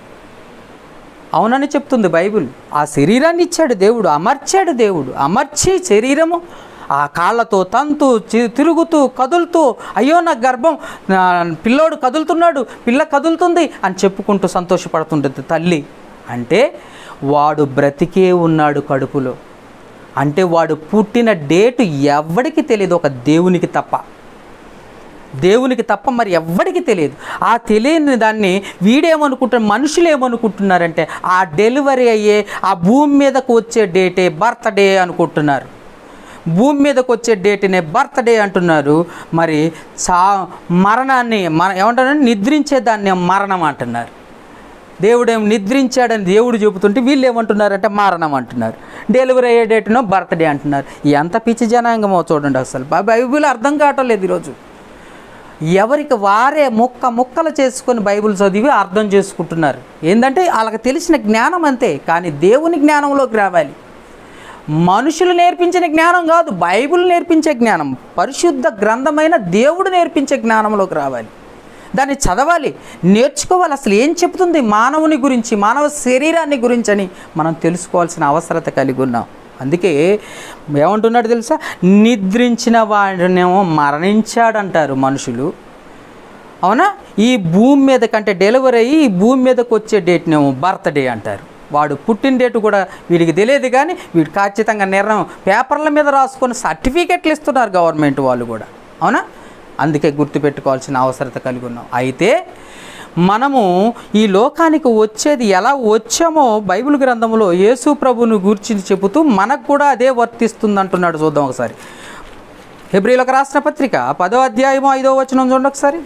అవునని చెప్తుంది బైబిల్. ఆ శరీరాన్ని ఇచ్చాడు దేవుడు, అమర్చాడు దేవుడు. అమర్చి శరీరము ఆ కాళ్ళతో తంతు తిరుగుతూ కదులుతూ, అయ్యో నా గర్భం, పిల్లోడు కదులుతున్నాడు, పిల్ల కదులుతుంది అని చెప్పుకుంటూ సంతోషపడుతుంటుంది తల్లి. అంటే వాడు బ్రతికే ఉన్నాడు కడుపులో. అంటే వాడు పుట్టిన డేటు ఎవ్వడికి తెలియదు, ఒక దేవునికి తప్ప. దేవునికి తప్ప మరి ఎవ్వడికి తెలియదు. ఆ తెలియని దాన్ని వీడేమనుకుంటారు, మనుషులు ఏమనుకుంటున్నారంటే ఆ డెలివరీ అయ్యే ఆ భూమి మీదకు వచ్చే డేటే బర్త్డే అనుకుంటున్నారు. భూమి మీదకి వచ్చే డేట్నే బర్త్డే అంటున్నారు. మరి చా మరణాన్ని మన ఏమంటారు, నిద్రించేదాన్ని మరణం అంటున్నారు. దేవుడేమో నిద్రించాడని దేవుడు చెబుతుంటే వీళ్ళు ఏమంటున్నారంటే మరణం అంటున్నారు. డెలివరీ అయ్యే డేట్నో బర్త్డే అంటున్నారు. ఎంత పిచ్చి జనాంగమో చూడండి. అసలు బైబిల్ అర్థం కావట్లేదు ఈరోజు. ఎవరికి వారే ముక్క ముక్కలు చేసుకొని బైబిల్ చదివి అర్థం చేసుకుంటున్నారు. ఏంటంటే వాళ్ళకి తెలిసిన జ్ఞానం అంతే, కానీ దేవుని జ్ఞానంలోకి రావాలి. మనుషులు నేర్పించిన జ్ఞానం కాదు, బైబిల్ నేర్పించే జ్ఞానం, పరిశుద్ధ గ్రంథమైన దేవుడు నేర్పించే జ్ఞానంలోకి రావాలి. దాన్ని చదవాలి, నేర్చుకోవాలి. అసలు ఏం చెప్తుంది మానవుని గురించి, మానవ శరీరాన్ని గురించి అని మనం తెలుసుకోవాల్సిన అవసరత కలిగి ఉన్నాం. అందుకే ఏమంటున్నాడు తెలుసా, నిద్రించిన వాడినేమో మరణించాడంటారు మనుషులు. అవునా? ఈ భూమి మీద కంటే డెలివరీ అయ్యి ఈ భూమి మీదకి వచ్చే డేట్నేమో బర్త్డే అంటారు. వాడు పుట్టిన డేటు కూడా వీడికి తెలియదు, కానీ వీడు ఖచ్చితంగా నిర్ణయం పేపర్ల మీద రాసుకొని సర్టిఫికెట్లు ఇస్తున్నారు గవర్నమెంట్ వాళ్ళు కూడా. అవునా? అందుకే గుర్తుపెట్టుకోవాల్సిన అవసరత కలిగి ఉన్నాం. అయితే మనము ఈ లోకానికి వచ్చేది ఎలా వచ్చామో బైబిల్ గ్రంథంలో యేసు ప్రభువును గూర్చి చెబుతూ మనకు కూడా అదే వర్తిస్తుంది అంటున్నాడు. చూద్దాం ఒకసారి. హెబ్రీయులకు రాసిన పత్రిక పదో అధ్యాయము ఐదో వచనం చూడండి ఒకసారి.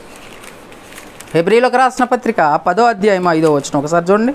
హెబ్రీయులకు రాసిన పత్రిక పదో అధ్యాయము ఐదో వచనం ఒకసారి చూడండి.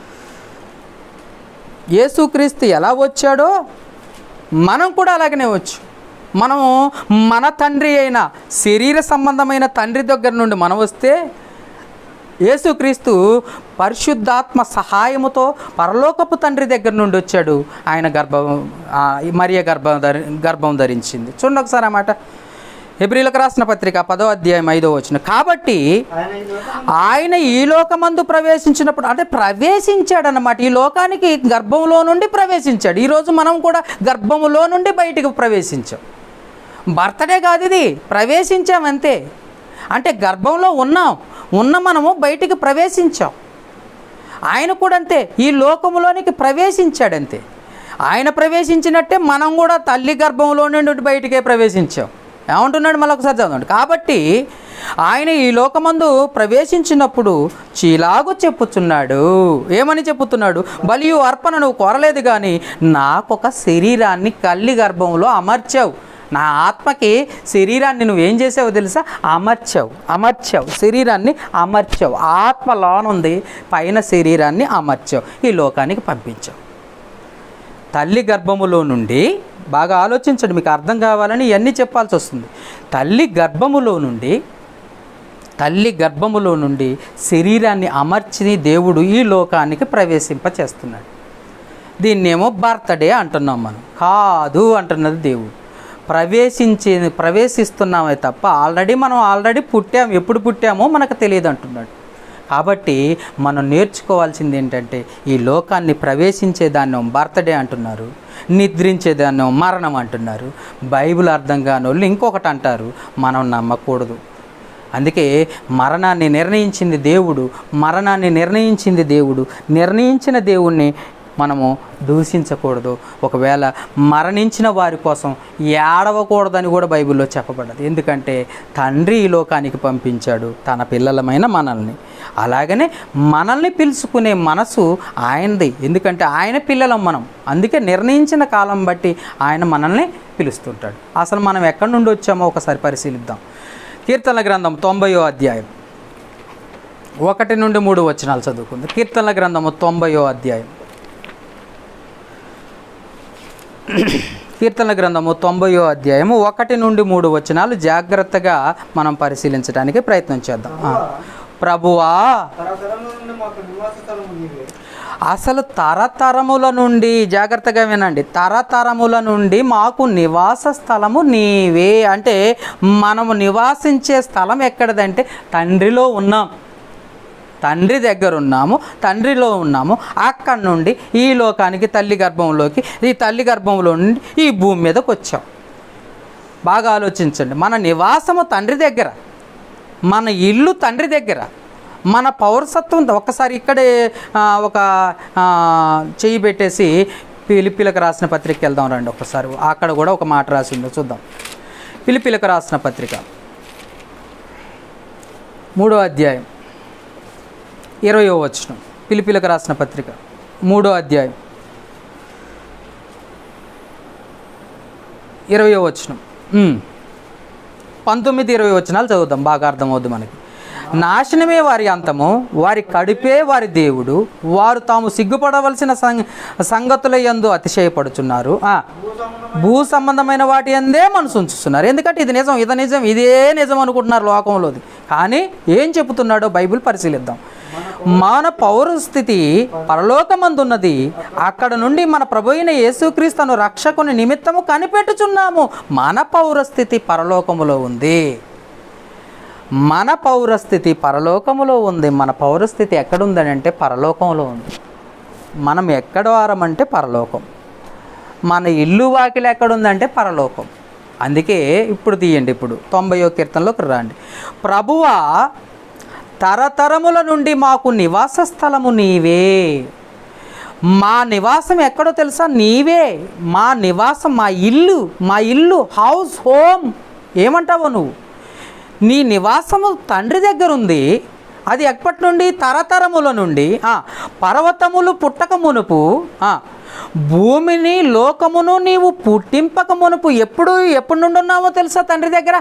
యేసుక్రీస్తు ఎలా వచ్చాడో మనం కూడా అలాగనే వచ్చు. మనము మన తండ్రి అయిన శరీర సంబంధమైన తండ్రి దగ్గర నుండి మనం వస్తే, యేసుక్రీస్తు పరిశుద్ధాత్మ సహాయముతో పరలోకపు తండ్రి దగ్గర నుండి వచ్చాడు. ఆయన గర్భం మరియ గర్భం ధరి గర్భం ధరించింది. చూడండి ఒకసారి ఆ మాట. హెబ్రీయులకు రాసిన పత్రిక పదో అధ్యాయం ఐదో వచనం. కాబట్టి ఆయన ఈ లోకమందు ప్రవేశించినప్పుడు, అంటే ప్రవేశించాడన్నమాట. ఈ లోకానికి గర్భంలో నుండి ప్రవేశించాడు. ఈరోజు మనం కూడా గర్భములో నుండి బయటికి ప్రవేశించాం. బర్త్డే కాదు ఇది, ప్రవేశించామంతే. అంటే గర్భంలో ఉన్నాం, ఉన్న మనము బయటికి ప్రవేశించాం. ఆయన కూడా అంతే, ఈ లోకములోనికి ప్రవేశించాడంతే. ఆయన ప్రవేశించినట్టే మనం కూడా తల్లి గర్భంలో నుండి బయటికే ప్రవేశించాం. ఏమంటున్నాడు మళ్ళీ ఒకసారి చదవండి. కాబట్టి ఆయన ఈ లోకమందు ప్రవేశించినప్పుడు చీలాగు చెప్పుచున్నాడు. ఏమని చెప్పుతున్నాడు? బలియు అర్పణ నువ్వు కోరలేదు, కానీ నాకొక శరీరాన్ని తల్లి గర్భంలో అమర్చావు. నా ఆత్మకి శరీరాన్ని నువ్వేం చేసావు తెలుసా? అమర్చావు. అమర్చావు శరీరాన్ని అమర్చావు. ఆత్మ లోనుంది, పైన శరీరాన్ని అమర్చావు, ఈ లోకానికి పంపించావు. తల్లి గర్భములో నుండి, బాగా ఆలోచించండి, మీకు అర్థం కావాలని ఇవన్నీ చెప్పాల్సి వస్తుంది. తల్లి గర్భములో నుండి తల్లి గర్భములో నుండి శరీరాన్ని అమర్చి దేవుడు ఈ లోకానికి ప్రవేశింపచేస్తున్నాడు. దీన్నేమో బర్త్డే అంటున్నాం మనం. కాదు అంటున్నది దేవుడు. ప్రవేశించే ప్రవేశిస్తున్నామే తప్ప ఆల్రెడీ మనం ఆల్రెడీ పుట్టాము, ఎప్పుడు పుట్టామో మనకు తెలియదు అంటున్నాడు. కాబట్టి మనం నేర్చుకోవాల్సింది ఏంటంటే ఈ లోకాన్ని ప్రవేశించేదాన్ని బర్త్డే అంటున్నారు, నిద్రించేదాన్ని మరణం అంటున్నారు. బైబిల్ అర్థం కాని వాళ్ళు ఇంకొకటి అంటారు, మనం నమ్మకూడదు. అందుకే మరణాన్ని నిర్ణయించింది దేవుడు, మరణాన్ని నిర్ణయించింది దేవుడు, నిర్ణయించిన దేవుణ్ణి మనము దూషించకూడదు. ఒకవేళ మరణించిన వారి కోసం ఏడవకూడదని కూడా బైబిల్లో చెప్పబడ్డది. ఎందుకంటే తండ్రి ఈ లోకానికి పంపించాడు తన పిల్లలమైన మనల్ని. అలాగనే మనల్ని పిలుచుకునే మనసు ఆయనది, ఎందుకంటే ఆయన పిల్లలం మనం. అందుకే నిర్ణయించిన కాలం బట్టి ఆయన మనల్ని పిలుస్తుంటాడు. అసలు మనం ఎక్కడి నుండి వచ్చామో ఒకసారి పరిశీలిద్దాం. కీర్తనల గ్రంథం తొంభయో అధ్యాయం ఒకటి నుండి మూడు వచనాలు చదువుకుంది. కీర్తనల గ్రంథము తొంభయో అధ్యాయం కీర్తనల గ్రంథము తొంభయో అధ్యాయము ఒకటి నుండి మూడు వచనాలు జాగ్రత్తగా మనం పరిశీలించడానికి ప్రయత్నం చేద్దాం. ప్రభువా, అసలు తరతరముల నుండి, జాగ్రత్తగా వినండి, తరతరముల నుండి మాకు నివాస స్థలము నీవే. అంటే మనము నివాసించే స్థలం ఎక్కడదంటే తండ్రిలో ఉన్నాం, తండ్రి దగ్గర ఉన్నాము, తండ్రిలో ఉన్నాము. అక్కడి నుండి ఈ లోకానికి, తల్లి గర్భంలోకి, ఈ తల్లి గర్భంలో నుండి ఈ భూమి మీదకి వచ్చాం. బాగా ఆలోచించండి. మన నివాసము తండ్రి దగ్గర, మన ఇల్లు తండ్రి దగ్గర, మన పౌరసత్వం. ఒక్కసారి ఇక్కడే ఒక చెయ్యి పెట్టేసి ఫిలిప్పీలకు రాసిన పత్రిక వెళ్దాం రండి ఒక్కసారి. అక్కడ కూడా ఒక మాట రాసిందో చూద్దాం. ఫిలిప్పీలకు రాసిన పత్రిక మూడో అధ్యాయం ఇరవయో వచనం. ఫిలిప్పీలకు రాసిన పత్రిక మూడో అధ్యాయం ఇరవయో వచనం, పంతొమ్మిది ఇరవై వచనాలు చదువుదాం, బాగా అర్థమవుద్ది మనకి. నాశనమే వారి అంతము, వారి కడుపే వారి దేవుడు, వారు తాము సిగ్గుపడవలసిన సంగ సంగతుల యందు అతిశయపడుచున్నారు, భూ సంబంధమైన వాటి అందే మనసు ఉంచుతున్నారు. ఎందుకంటే ఇది నిజం, ఇది నిజం, ఇదే నిజం అనుకుంటున్నారు లోకంలోది. కానీ ఏం చెబుతున్నాడో బైబిల్ పరిశీలిద్దాం. మన పౌరస్థితి పరలోకమందున్నది, అక్కడ నుండి మన ప్రభు అయిన యేసుక్రీస్తును రక్షకుని నిమిత్తము కనిపెట్టుచున్నాము. మన పౌరస్థితి పరలోకములో ఉంది, మన పౌరస్థితి పరలోకములో ఉంది. మన పౌరస్థితి ఎక్కడుందని అంటే పరలోకంలో ఉంది. మనం ఎక్కడ వారమంటే పరలోకం. మన ఇల్లు వాకిలు ఎక్కడుందంటే పరలోకం. అందుకే ఇప్పుడు తీయండి, ఇప్పుడు తొంభయో కీర్తనలోకి రండి. ప్రభువా, తరతరముల నుండి మాకు నివాస స్థలము నీవే. మా నివాసం ఎక్కడో తెలుసా? నీవే. మా నివాసం, మా ఇల్లు, మా ఇల్లు, హౌస్, హోమ్ ఏమంటావు నువ్వు? నీ నివాసము తండ్రి దగ్గర ఉంది. అది ఎప్పటి నుండి? తరతరముల నుండి. పర్వతములు పుట్టక మునుపు, భూమిని లోకమును నీవు పుట్టింపక మునుపు, ఎప్పుడు ఎప్పటి నుండి ఉన్నామో తెలుసా తండ్రి దగ్గర?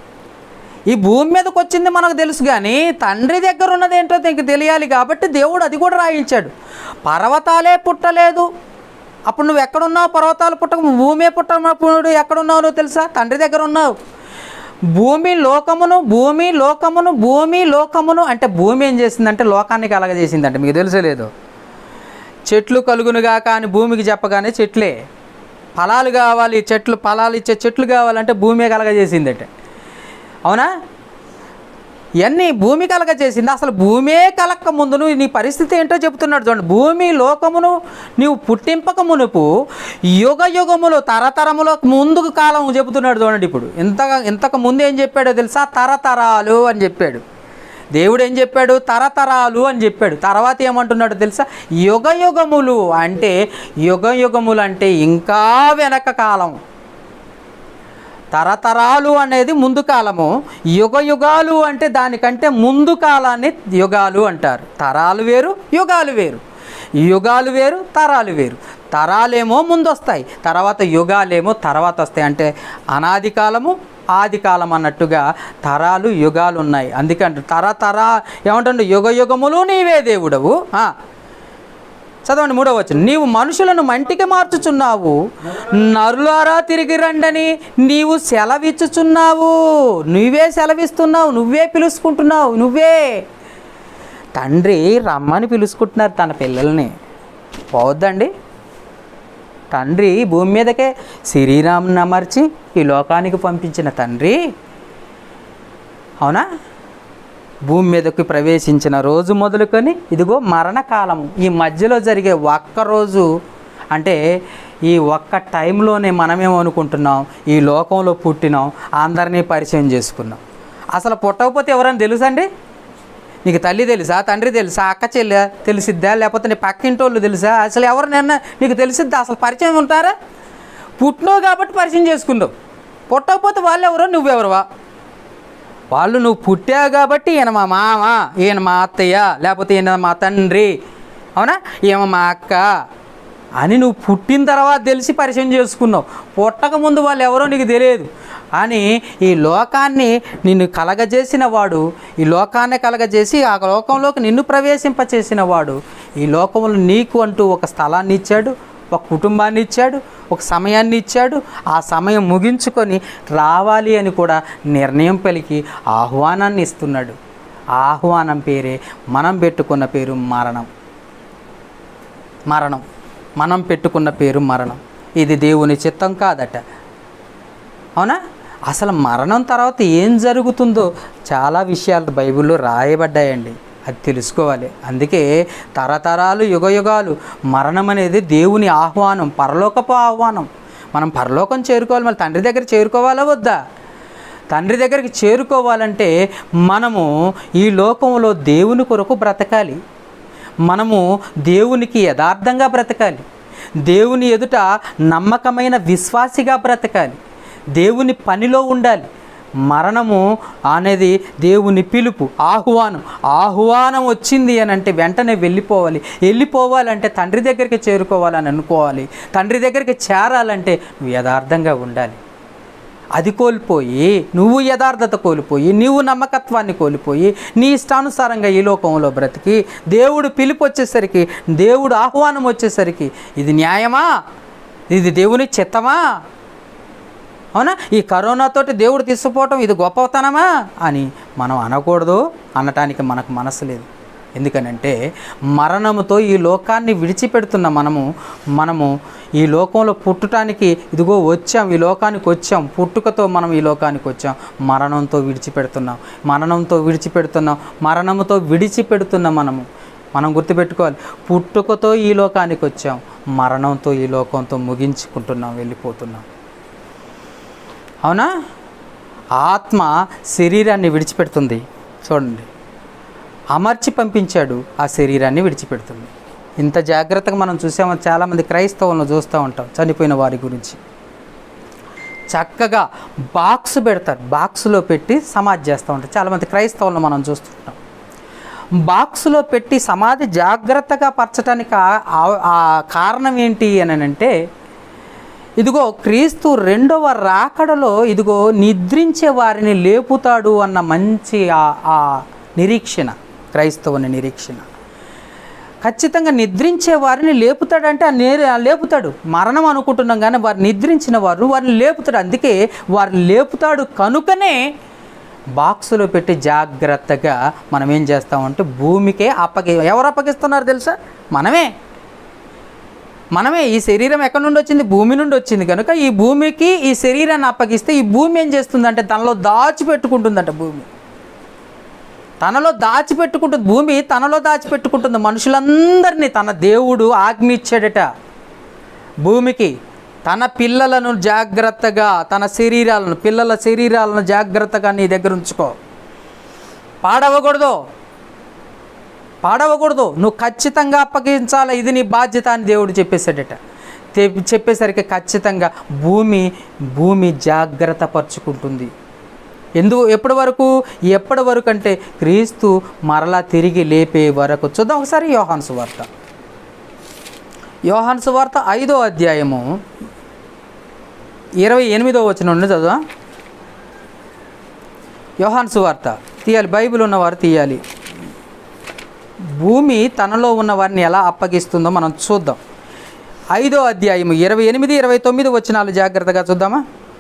ఈ భూమి మీదకి వచ్చింది మనకు తెలుసు, కానీ తండ్రి దగ్గర ఉన్నది ఏంటో నీకు తెలియాలి. కాబట్టి దేవుడు అది కూడా రాయించాడు. పర్వతాలే పుట్టలేదు, అప్పుడు నువ్వు ఎక్కడున్నావు? పర్వతాలు పుట్టక భూమే పుట్టనప్పుడు ఎక్కడున్నావు నువ్వు తెలుసా? తండ్రి దగ్గర ఉన్నావు. భూమి లోకమును, భూమి లోకమును, భూమి లోకమును అంటే భూమి ఏం చేసిందంటే లోకాన్ని కలగజేసిందంటే మీకు తెలుసలేదు. చెట్లు కలుగునుగా కానీ భూమికి చెప్పగానే చెట్లే. ఫలాలు కావాలి, చెట్లు ఫలాలు ఇచ్చే చెట్లు కావాలంటే భూమే కలగజేసిందట. అవునా? ఇవన్నీ భూమి కలగ చేసింది. అసలు భూమే కలక్క ముందు నువ్వు నీ పరిస్థితి ఏంటో చెబుతున్నాడు చూడండి. భూమి లోకమును నీవు పుట్టింపక మునుపు యుగ యుగములు, తరతరములో ముందుకు కాలం చెబుతున్నాడు చూడండి. ఇప్పుడు ఇంతగా ఇంతకు ముందు ఏం చెప్పాడో తెలుసా? తరతరాలు అని చెప్పాడు. దేవుడు ఏం చెప్పాడు? తరతరాలు అని చెప్పాడు. తర్వాత ఏమంటున్నాడు తెలుసా? యుగ యుగములు అంటే, యుగ యుగములు అంటే ఇంకా వెనక కాలం. తరతరాలు అనేది ముందు కాలము, యుగ యుగాలు అంటే దానికంటే ముందు కాలాన్ని యుగాలు అంటారు. తరాలు వేరు, యుగాలు వేరు. యుగాలు వేరు, తరాలు వేరు. తరాలేమో ముందు వస్తాయి, తర్వాత యుగాలేమో తర్వాత వస్తాయి. అంటే అనాది కాలము, ఆది కాలం అన్నట్టుగా తరాలు యుగాలు ఉన్నాయి. అందుకంటే తరతర ఏమంటే యుగ యుగములు నీవే దేవుడవు. చదవండి మూడవ వచనం. నీవు మనుషులను మంటికి మార్చుచున్నావు, నరులారా తిరిగి రండని నీవు సెలవిచ్చుచున్నావు. నువ్వే సెలవిస్తున్నావు, నువ్వే పిలుచుకుంటున్నావు. నువ్వే తండ్రి రమ్మని పిలుచుకుంటున్నారు తన పిల్లల్ని. పోవద్దండి. తండ్రి భూమి మీదకే శరీరాన్ని అమర్చి ఈ లోకానికి పంపించిన తండ్రి, అవునా? భూమి మీదకి ప్రవేశించిన రోజు మొదలుకొని ఇదిగో మరణకాలము ఈ మధ్యలో జరిగే ఒక్కరోజు అంటే ఈ ఒక్క టైంలోనే మనమేమనుకుంటున్నాం ఈ లోకంలో పుట్టినాం, అందరినీ పరిచయం చేసుకున్నాం. అసలు పుట్టకపోతే ఎవరైనా తెలుసండి? నీకు తల్లి తెలుసా, తండ్రి తెలుసా, అక్క చెల్లె తెలిసిద్దా, లేకపోతే నీ పక్కింటి వాళ్ళు తెలుసా? అసలు ఎవరినైనా నీకు తెలిసిద్దా? అసలు పరిచయం ఉంటారా? పుట్టినావు కాబట్టి పరిచయం చేసుకున్నావు. పుట్టకపోతే వాళ్ళు ఎవరో నువ్వెవరవా? వాళ్ళు నువ్వు పుట్టావు కాబట్టి ఈయన మా మామ, ఈయన మా అత్తయ్య, లేకపోతే ఈయన మా తండ్రి, అవునా, ఈమె మా అక్క అని నువ్వు పుట్టిన తర్వాత తెలిసి పరిచయం చేసుకున్నావు. పుట్టకముందు వాళ్ళు ఎవరో నీకు తెలియదు. అని ఈ లోకాన్ని నిన్ను కలగజేసిన వాడు, ఈ లోకాన్ని కలగజేసి ఆ లోకంలోకి నిన్ను ప్రవేశింపచేసిన వాడు ఈ లోకంలో నీకు అంటూ ఒక స్థలాన్ని ఇచ్చాడు, ఒక కుటుంబాన్ని ఇచ్చాడు, ఒక సమయాన్ని ఇచ్చాడు. ఆ సమయం ముగించుకొని రావాలి అని కూడా నిర్ణయం పలికి ఆహ్వానాన్ని ఇస్తున్నాడు. ఆహ్వానం పేరే మనం పెట్టుకున్న పేరు మరణం. మరణం మనం పెట్టుకున్న పేరు మరణం. ఇది దేవుని చిత్తం కాదట. అవునా? అసలు మరణం తర్వాత ఏం జరుగుతుందో చాలా విషయాలు బైబిల్లో రాయబడ్డాయండి. అది తెలుసుకోవాలి. అందుకే తరతరాలు యుగయుగాలు మరణం అనేది దేవుని ఆహ్వానం, పరలోకపు ఆహ్వానం. మనం పరలోకం చేరుకోవాలి, మళ్ళీ తండ్రి దగ్గర చేరుకోవాలా వద్దా? తండ్రి దగ్గరికి చేరుకోవాలంటే మనము ఈ లోకంలో దేవుని కొరకు బ్రతకాలి. మనము దేవునికి యథార్థంగా బ్రతకాలి. దేవుని ఎదుట నమ్మకమైన విశ్వాసిగా బ్రతకాలి. దేవుని పనిలో ఉండాలి. మరణము అనేది దేవుని పిలుపు, ఆహ్వానం. ఆహ్వానం వచ్చింది అని అంటే వెంటనే వెళ్ళిపోవాలి. వెళ్ళిపోవాలంటే తండ్రి దగ్గరికి చేరుకోవాలని అనుకోవాలి. తండ్రి దగ్గరికి చేరాలంటే నువ్వు యథార్థంగా ఉండాలి. అది కోల్పోయి, నువ్వు యథార్థత కోల్పోయి, నీవు నమ్మకత్వాన్ని కోల్పోయి, నీ ఇష్టానుసారంగా ఈ లోకంలో బ్రతికి దేవుడు పిలుపు వచ్చేసరికి, దేవుడు ఆహ్వానం వచ్చేసరికి ఇది న్యాయమా? ఇది దేవుని చిత్తమా? అవునా? ఈ కరోనాతోటి దేవుడు తీసుకుపోవటం ఇది గొప్పతనమా అని మనం అనకూడదు. అనటానికి మనకు మనసు లేదు. ఎందుకనంటే మరణముతో ఈ లోకాన్ని విడిచిపెడుతున్న మనము మనము ఈ లోకంలో పుట్టడానికి ఇదిగో వచ్చాం, ఈ లోకానికి వచ్చాం. పుట్టుకతో మనం ఈ లోకానికి వచ్చాం. మరణంతో విడిచిపెడుతున్నాం. మరణంతో విడిచిపెడుతున్నాం మరణముతో విడిచిపెడుతున్నాం మనము. మనం గుర్తుపెట్టుకోవాలి, పుట్టుకతో ఈ లోకానికి వచ్చాం, మరణంతో ఈ లోకంతో ముగించుకుంటున్నాం, వెళ్ళిపోతున్నాం. అవునా? ఆత్మ శరీరాన్ని విడిచిపెడుతుంది. చూడండి, అమర్చి పంపించాడు, ఆ శరీరాన్ని విడిచిపెడుతుంది. ఇంత జాగ్రత్తగా మనం చూసామో చాలామంది క్రైస్తవులను చూస్తూ ఉంటాం. చనిపోయిన వారి గురించి చక్కగా బాక్స్ పెడతారు, బాక్సులో పెట్టి సమాధి చేస్తూ ఉంటారు. చాలామంది క్రైస్తవులను మనం చూస్తుంటాం. బాక్సులో పెట్టి సమాధి జాగ్రత్తగా పరచడానికి ఆ కారణం ఏంటి అని అంటే, ఇదిగో క్రీస్తు రెండవ రాకడలో ఇదిగో నిద్రించే వారిని లేపుతాడు అన్న మంచి ఆ నిరీక్షణ, క్రైస్తవుని నిరీక్షణ. ఖచ్చితంగా నిద్రించే వారిని లేపుతాడంటే ఆ నే లేపుతాడు. మరణం అనుకుంటున్నాం కానీ వారు నిద్రించిన వారు వారిని లేపుతాడు. అందుకే వారిని లేపుతాడు కనుకనే బాక్సులో పెట్టి జాగ్రత్తగా మనం ఏం చేస్తామంటే భూమికే అప్పగి ఎవరు అప్పగిస్తున్నారు తెలుసా? మనమే మనమే ఈ శరీరం ఎక్కడి నుండి వచ్చింది? భూమి నుండి వచ్చింది. కనుక ఈ భూమికి ఈ శరీరాన్ని అప్పగిస్తే ఈ భూమి ఏం చేస్తుందంటే తనలో దాచిపెట్టుకుంటుందంట. భూమి తనలో దాచిపెట్టుకుంటుంది. భూమి తనలో దాచిపెట్టుకుంటుంది మనుషులందరినీ. తన దేవుడు ఆజ్ఞ ఇచ్చాడట భూమికి, తన పిల్లలను జాగ్రత్తగా, తన శరీరాలను, పిల్లల శరీరాలను జాగ్రత్తగా నీ దగ్గర ఉంచుకో. పాడవకూడదు పాడవకూడదు నువ్వు ఖచ్చితంగా అప్పగించాలి, ఇది నీ బాధ్యత అని దేవుడు చెప్పేశాడట. చెప్పేసరికి ఖచ్చితంగా భూమి భూమి జాగ్రత్త పరుచుకుంటుంది. ఎందుకు? ఎప్పటి వరకు? ఎప్పటి వరకు అంటే క్రీస్తు మరలా తిరిగి లేపే వరకు. చూద్దాం ఒకసారి యోహాను సువార్త. యోహాను సువార్త ఐదో అధ్యాయము ఇరవై ఎనిమిదో వచనం నుండి చదువు. యోహాను సువార్త తీయాలి, బైబిల్ ఉన్నవారు తీయాలి. భూమి తనలో ఉన్న వారిని ఎలా అప్పగిస్తుందో మనం చూద్దాం. ఐదో అధ్యాయము ఇరవై ఎనిమిది ఇరవై తొమ్మిది వచనాలు జాగ్రత్తగా చూద్దామా?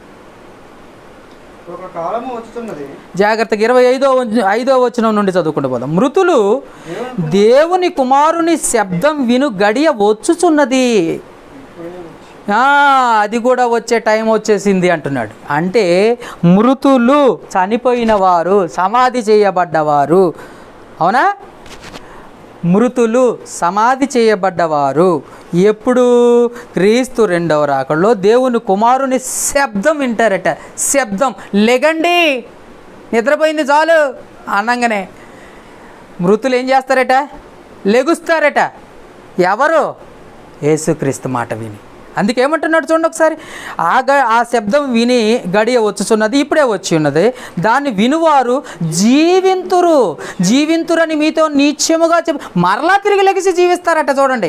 ఒక కాలము వస్తున్నది. జాగ్రత్తగా ఇరవై ఐదో ఐదో వచనం నుండి చదువుకుంటూ పోదాం. మృతులు దేవుని కుమారుని శబ్దం విను గడియ వచ్చుచున్నది. అది కూడా వచ్చే టైం వచ్చేసింది అంటున్నాడు. అంటే మృతులు, చనిపోయిన వారు, సమాధి చేయబడ్డవారు, అవునా, మృతులు సమాధి చేయబడ్డవారు ఎప్పుడు? క్రీస్తు రెండవ రాకడలో దేవుని కుమారుని శబ్దం వింటారట. శబ్దం, లెగండి, నిద్రపోయింది చాలు అనగానే మృతులు ఏం చేస్తారట? లెగుస్తారట. ఎవరు? యేసుక్రీస్తు మాట విని. అందుకేమంటున్నాడు చూడండి ఒకసారి, ఆ గ ఆ శబ్దం విని గడియ వచ్చుచున్నది, ఇప్పుడే వచ్చి ఉన్నది, దాన్ని వినువారు జీవింతురు. జీవింతురని మీతో నిత్యముగా చెప్పి మరలా తిరిగి లెగిసి జీవిస్తారట. చూడండి,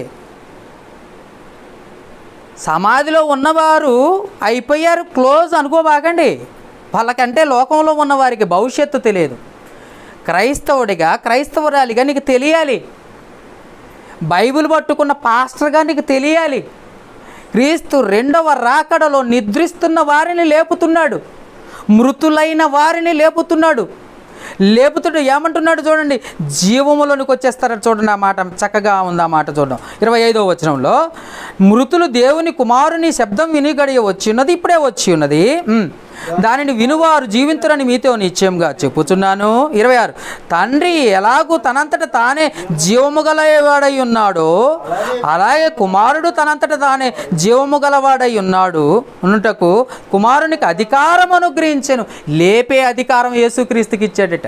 సమాధిలో ఉన్నవారు అయిపోయారు, క్లోజ్ అనుకోబాకండి. వాళ్ళకంటే లోకంలో ఉన్నవారికి భవిష్యత్తు తెలియదు. క్రైస్తవుడిగా, క్రైస్తవురాలిగా నీకు తెలియాలి. బైబిల్ పట్టుకున్న పాస్టర్గా నీకు తెలియాలి, క్రీస్తు రెండవ రాకడలో నిద్రిస్తున్న వారిని లేపుతున్నాడు, మృతులైన వారిని లేపుతున్నాడు. లేపుతుడు ఏమంటున్నాడు చూడండి, జీవములోనికి వచ్చేస్తారట. చూడండి, ఆ మాట చక్కగా ఉంది. ఆ మాట చూడండి, ఇరవై ఐదవ వచనంలో, మృతులు దేవుని కుమారుని శబ్దం విని గడియ వచ్చి ఉన్నది, ఇప్పుడే వచ్చి ఉన్నది, దానిని వినువారు జీవింతురని మీతో నిశ్చయంగా చెప్పుచున్నాను. ఇరవై ఆరు, తండ్రి ఎలాగూ తనంతట తానే జీవము గలవాడై ఉన్నాడో అలాగే కుమారుడు తనంతట తానే జీవము గలవాడై ఉన్నాడు ఉన్నటకు కుమారునికి అధికారం అనుగ్రహించెను. లేపే అధికారం యేసుక్రీస్తుకి ఇచ్చాడట.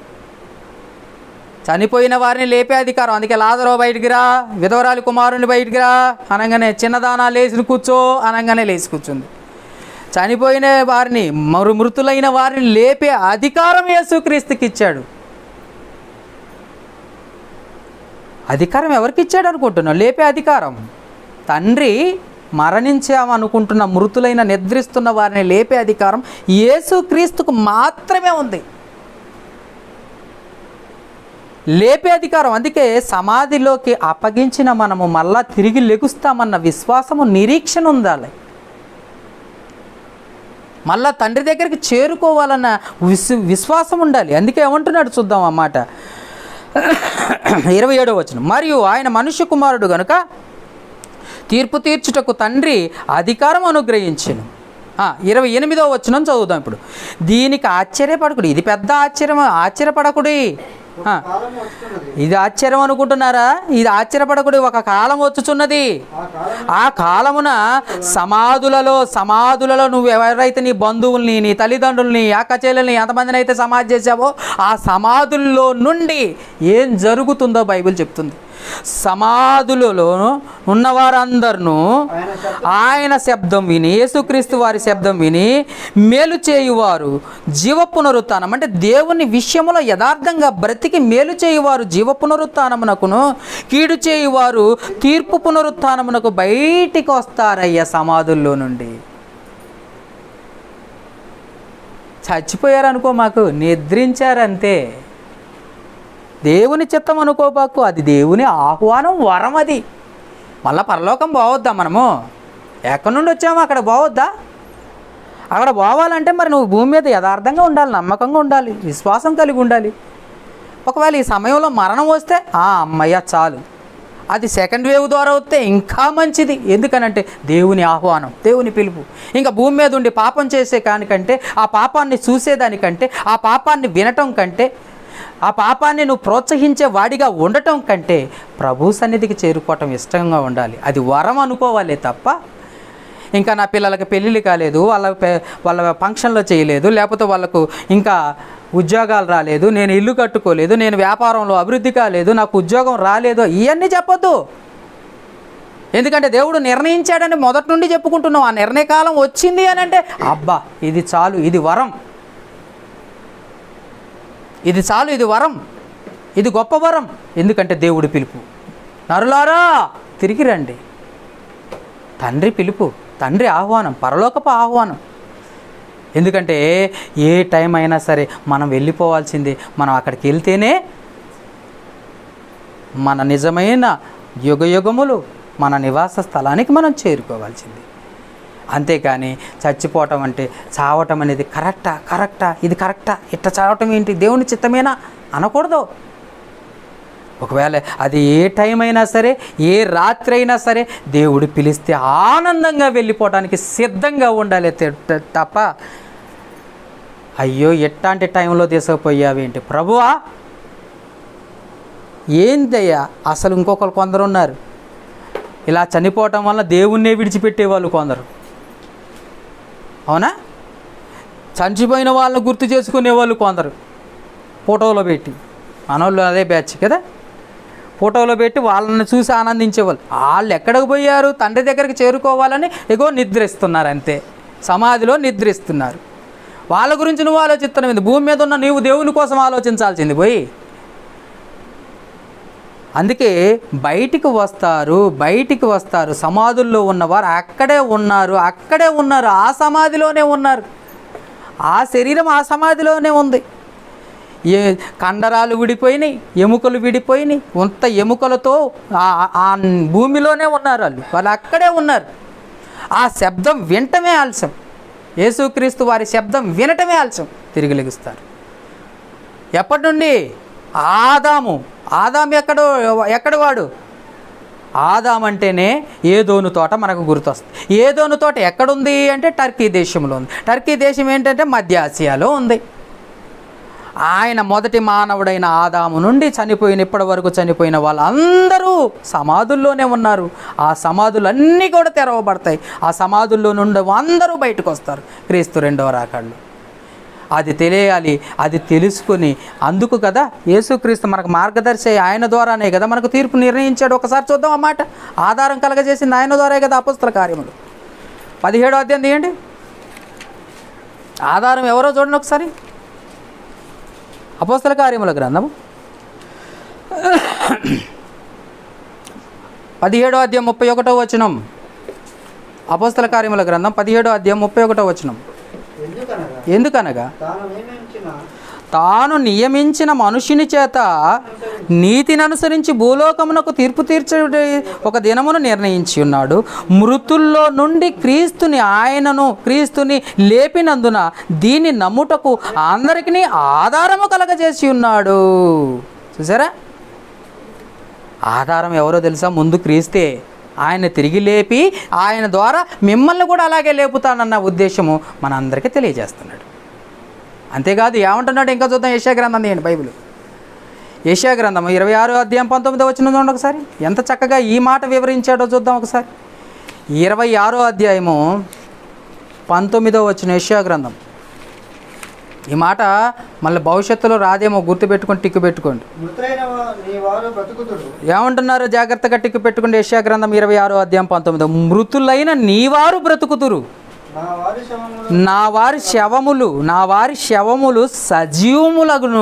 చనిపోయిన వారిని లేపే అధికారం. అందుకే లాజరు బయటికి రా, విధవరాలి కుమారుని బయటికి రా అనగానే చిన్నదానా లేచి కూర్చో అనగానే లేచి కూర్చుంది. చనిపోయిన వారిని, మరు మృతులైన వారిని లేపే అధికారం యేసుక్రీస్తుకి ఇచ్చాడు. అధికారం ఎవరికి ఇచ్చాడు అనుకుంటున్నావు? లేపే అధికారం. తండ్రి మరణించామనుకుంటున్న మృతులైన నిద్రిస్తున్న వారిని లేపే అధికారం యేసుక్రీస్తుకు మాత్రమే ఉంది. లేపే అధికారం. అందుకే సమాధిలోకి అప్పగించిన మనము మళ్ళా తిరిగి లెగుస్తామన్న విశ్వాసము, నిరీక్షణ ఉండాలి. మళ్ళా తండ్రి దగ్గరికి చేరుకోవాలన్న విశ్వ విశ్వాసం ఉండాలి. అందుకే ఏమంటున్నాడు చూద్దాం ఆ మాట, ఇరవై ఏడవ వచనం, మరియు ఆయన మనుష్య కుమారుడు గనుక తీర్పు తీర్చుటకు తండ్రి అధికారం అనుగ్రహించెను. ఇరవై ఎనిమిదవ వచనం చదువుదాం ఇప్పుడు. దీనికి ఆశ్చర్యపడకుడి, ఇది పెద్ద ఆశ్చర్యం, ఆశ్చర్యపడకుడి. ఇది ఆశ్చర్యం అనుకుంటున్నారా? ఇది ఆశ్చర్యపడకుడి, ఒక కాలం వచ్చుచున్నది. ఆ కాలమున సమాధులలో సమాధులలో నువ్వు ఎవరైతే నీ బంధువుల్ని, నీ తల్లిదండ్రుల్ని, అక్క చెల్లెల్ని, ఎంతమందిని అయితే సమాధి చేసావో ఆ సమాధుల్లో నుండి ఏం జరుగుతుందో బైబిల్ చెప్తుంది. సమాధులలో ఉన్నవారందరూ ఆయన శబ్దం విని, యేసుక్రీస్తు వారి శబ్దం విని మేలు చేయువారు జీవ పునరుత్థానం, అంటే దేవుని విషయంలో యథార్థంగా బ్రతికి మేలు చేయువారు జీవ పునరుత్థానమునకును, కీడు చేయువారు తీర్పు పునరుత్థానమునకు బయటికి వస్తారయ్యా సమాధుల్లో నుండి. చచ్చిపోయారనుకో, మాకు నిద్రించారంతే. దేవుని చిత్తం అనుకోబాకు, అది దేవుని ఆహ్వానం, వరం. అది మళ్ళీ పరలోకం పోవద్దా? మనము ఎక్కడి నుండి వచ్చామో అక్కడ పోవద్దా? అక్కడ పోవాలంటే మరి నువ్వు భూమి మీద యథార్థంగా ఉండాలి, నమ్మకంగా ఉండాలి, విశ్వాసం కలిగి ఉండాలి. ఒకవేళ ఈ సమయంలో మరణం వస్తే ఆ అమ్మయ్య చాలు, అది సెకండ్ వేవ్ ద్వారా వస్తే ఇంకా మంచిది. ఎందుకనంటే దేవుని ఆహ్వానం, దేవుని పిలుపు. ఇంకా భూమి మీద ఉండి పాపం చేసే కానికంటే, ఆ పాపాన్ని చూసేదానికంటే, ఆ పాపాన్ని వినటం కంటే, ఆ పాపాన్ని నువ్వు ప్రోత్సహించే వాడిగా ఉండటం కంటే ప్రభు సన్నిధికి చేరుకోవటం ఇష్టంగా ఉండాలి. అది వరం అనుకోవాలి తప్ప, ఇంకా నా పిల్లలకి పెళ్ళిళ్ళు కాలేదు, వాళ్ళ వాళ్ళ ఫంక్షన్లో చేయలేదు, లేకపోతే వాళ్ళకు ఇంకా ఉద్యోగాలు రాలేదు, నేను ఇల్లు కట్టుకోలేదు, నేను వ్యాపారంలో అభివృద్ధి కాలేదు, నాకు ఉద్యోగం రాలేదు, ఇవన్నీ చెప్పొద్దు. ఎందుకంటే దేవుడు నిర్ణయించాడని మొదటి నుండి చెప్పుకుంటున్నాం. ఆ నిర్ణయకాలం వచ్చింది అని అంటే అబ్బా ఇది చాలు, ఇది వరం, ఇది చాలు, ఇది వరం, ఇది గొప్ప వరం. ఎందుకంటే దేవుడి పిలుపు, నరులారా తిరిగి రండి. తండ్రి పిలుపు, తండ్రి ఆహ్వానం, పరలోకపు ఆహ్వానం. ఎందుకంటే ఏ టైం అయినా సరే మనం వెళ్ళిపోవాల్సిందే. మనం అక్కడికి వెళ్తేనే మన నిజమైన యుగయుగములు మన నివాస స్థలానికి మనం చేరుకోవాల్సింది. అంతేకాని చచ్చిపోవటం అంటే, చావటం అనేది కరెక్టా కరెక్టా ఇది కరెక్టా ఇట్లా చావటం ఏంటి దేవుని చిత్తమేనా అనకూడదు. ఒకవేళ అది ఏ టైం అయినా సరే, ఏ రాత్రి అయినా సరే దేవుడు పిలిస్తే ఆనందంగా వెళ్ళిపోవడానికి సిద్ధంగా ఉండాలి తప్ప అయ్యో ఎట్లాంటి టైంలో తీసుకుపోయావేంటి ప్రభువా, ఏందయ్యా. అసలు ఇంకొకరు కొందరు ఉన్నారు, ఇలా చనిపోవటం వల్ల దేవుణ్ణే విడిచిపెట్టేవాళ్ళు కొందరు. అవునా? చనిపోయిన వాళ్ళని గుర్తు చేసుకునేవాళ్ళు కొందరు ఫోటోలో పెట్టి, మనోళ్ళు అదే బ్యాచ్ కదా, ఫోటోలో పెట్టి వాళ్ళని చూసి ఆనందించేవాళ్ళు. వాళ్ళు ఎక్కడికి పోయారు? తండ్రి దగ్గరికి చేరుకోవాలని ఎగో నిద్రిస్తున్నారు, అంతే. సమాధిలో నిద్రిస్తున్నారు. వాళ్ళ గురించి నువ్వు ఆలోచిస్తున్నావు ఏంది? భూమి మీద ఉన్న నీవు దేవుని కోసం ఆలోచించాల్సింది పోయి. అందుకే బయటికి వస్తారు, బయటికి వస్తారు. సమాధుల్లో ఉన్నవారు అక్కడే ఉన్నారు, అక్కడే ఉన్నారు, ఆ సమాధిలోనే ఉన్నారు. ఆ శరీరం ఆ సమాధిలోనే ఉంది. ఏ కండరాలు విడిపోయినాయి, ఎముకలు విడిపోయినాయి, అంత ఎముకలతో ఆ భూమిలోనే ఉన్నారు. వాళ్ళు వాళ్ళు అక్కడే ఉన్నారు. ఆ శబ్దం వినటమే ఆలస్యం. యేసుక్రీస్తు వారి శబ్దం వినటమే ఆలస్యం. తిరిగి లెగుస్తారు. ఎప్పటి నుండి? ఆదాము. ఆదాము ఎక్కడో ఎక్కడ వాడు? ఆదాం అంటేనే ఏదోను తోట మనకు గుర్తొస్తుంది. ఏదోను తోట ఎక్కడుంది అంటే టర్కీ దేశంలో ఉంది. టర్కీ దేశం ఏంటంటే మధ్య ఆసియాలో ఉంది. ఆయన మొదటి మానవుడైన ఆదాము నుండి చనిపోయిన ఇప్పటి వరకు చనిపోయిన వాళ్ళందరూ సమాధుల్లోనే ఉన్నారు. ఆ సమాధులన్నీ కూడా తెరవబడతాయి. ఆ సమాధుల్లో నుండి అందరూ బయటకు వస్తారు క్రీస్తు రెండవ రాకడలో. అది తెలియాలి, అది తెలుసుకొని, అందుకు కదా యేసుక్రీస్తు మనకు మార్గదర్శి. ఆయన ద్వారానే కదా మనకు తీర్పు నిర్ణయించాడు. ఒకసారి చూద్దాం ఆ మాట. ఆధారం కలగజేసింది ఆయన ద్వారే కదా అపోస్తల కార్యములు పదిహేడో అధ్యాయం తీయండి. ఆధారం ఎవరో చూడండి ఒకసారి. అపోస్తల కార్యముల గ్రంథము పదిహేడో అధ్యాయం ముప్పై ఒకటో వచనం. అపోస్తల కార్యముల గ్రంథం పదిహేడో అధ్యాయం ముప్పై ఒకటో వచనం. ఎందుకనగా తాను నియమించిన మనుషుని చేత నీతిని అనుసరించి భూలోకమునకు తీర్పు తీర్చే ఒక దినమును నిర్ణయించి ఉన్నాడు. మృతుల్లో నుండి క్రీస్తుని ఆయనను క్రీస్తుని లేపినందున దీన్ని నమ్ముటకు అందరికీ ఆధారము కలగజేసి ఉన్నాడు. చూసారా? ఆధారం ఎవరో తెలుసా? ముందు క్రీస్తే. ఆయన తిరిగి లేపి ఆయన ద్వారా మిమ్మల్ని కూడా అలాగే లేపుతానన్న ఉద్దేశము మన అందరికీ తెలియజేస్తున్నాడు. అంతేకాదు ఏమంటున్నాడు ఇంకా చూద్దాం. యెషయా గ్రంథం తీయండి బైబిల్. యెషయా గ్రంథం ఇరవై ఆరో అధ్యాయం పంతొమ్మిదో వచనం చూడండి ఒకసారి. ఎంత చక్కగా ఈ మాట వివరించాడో చూద్దాం ఒకసారి. ఇరవై ఆరో అధ్యాయము పంతొమ్మిదో వచనం యెషయా గ్రంథం. ఈ మాట మళ్ళీ భవిష్యత్తులో రాదేమో, గుర్తుపెట్టుకొని టిక్కు పెట్టుకోండి. ఏమంటున్నారు? జాగ్రత్తగా టిక్కు పెట్టుకోండి. యెషయా గ్రంథం ఇరవై ఆరో అధ్యాయం పంతొమ్మిదో. మృతులైన నీవారు బ్రతుకుతురు, నా వారి శవములు నా వారి శవములు సజీవములగును.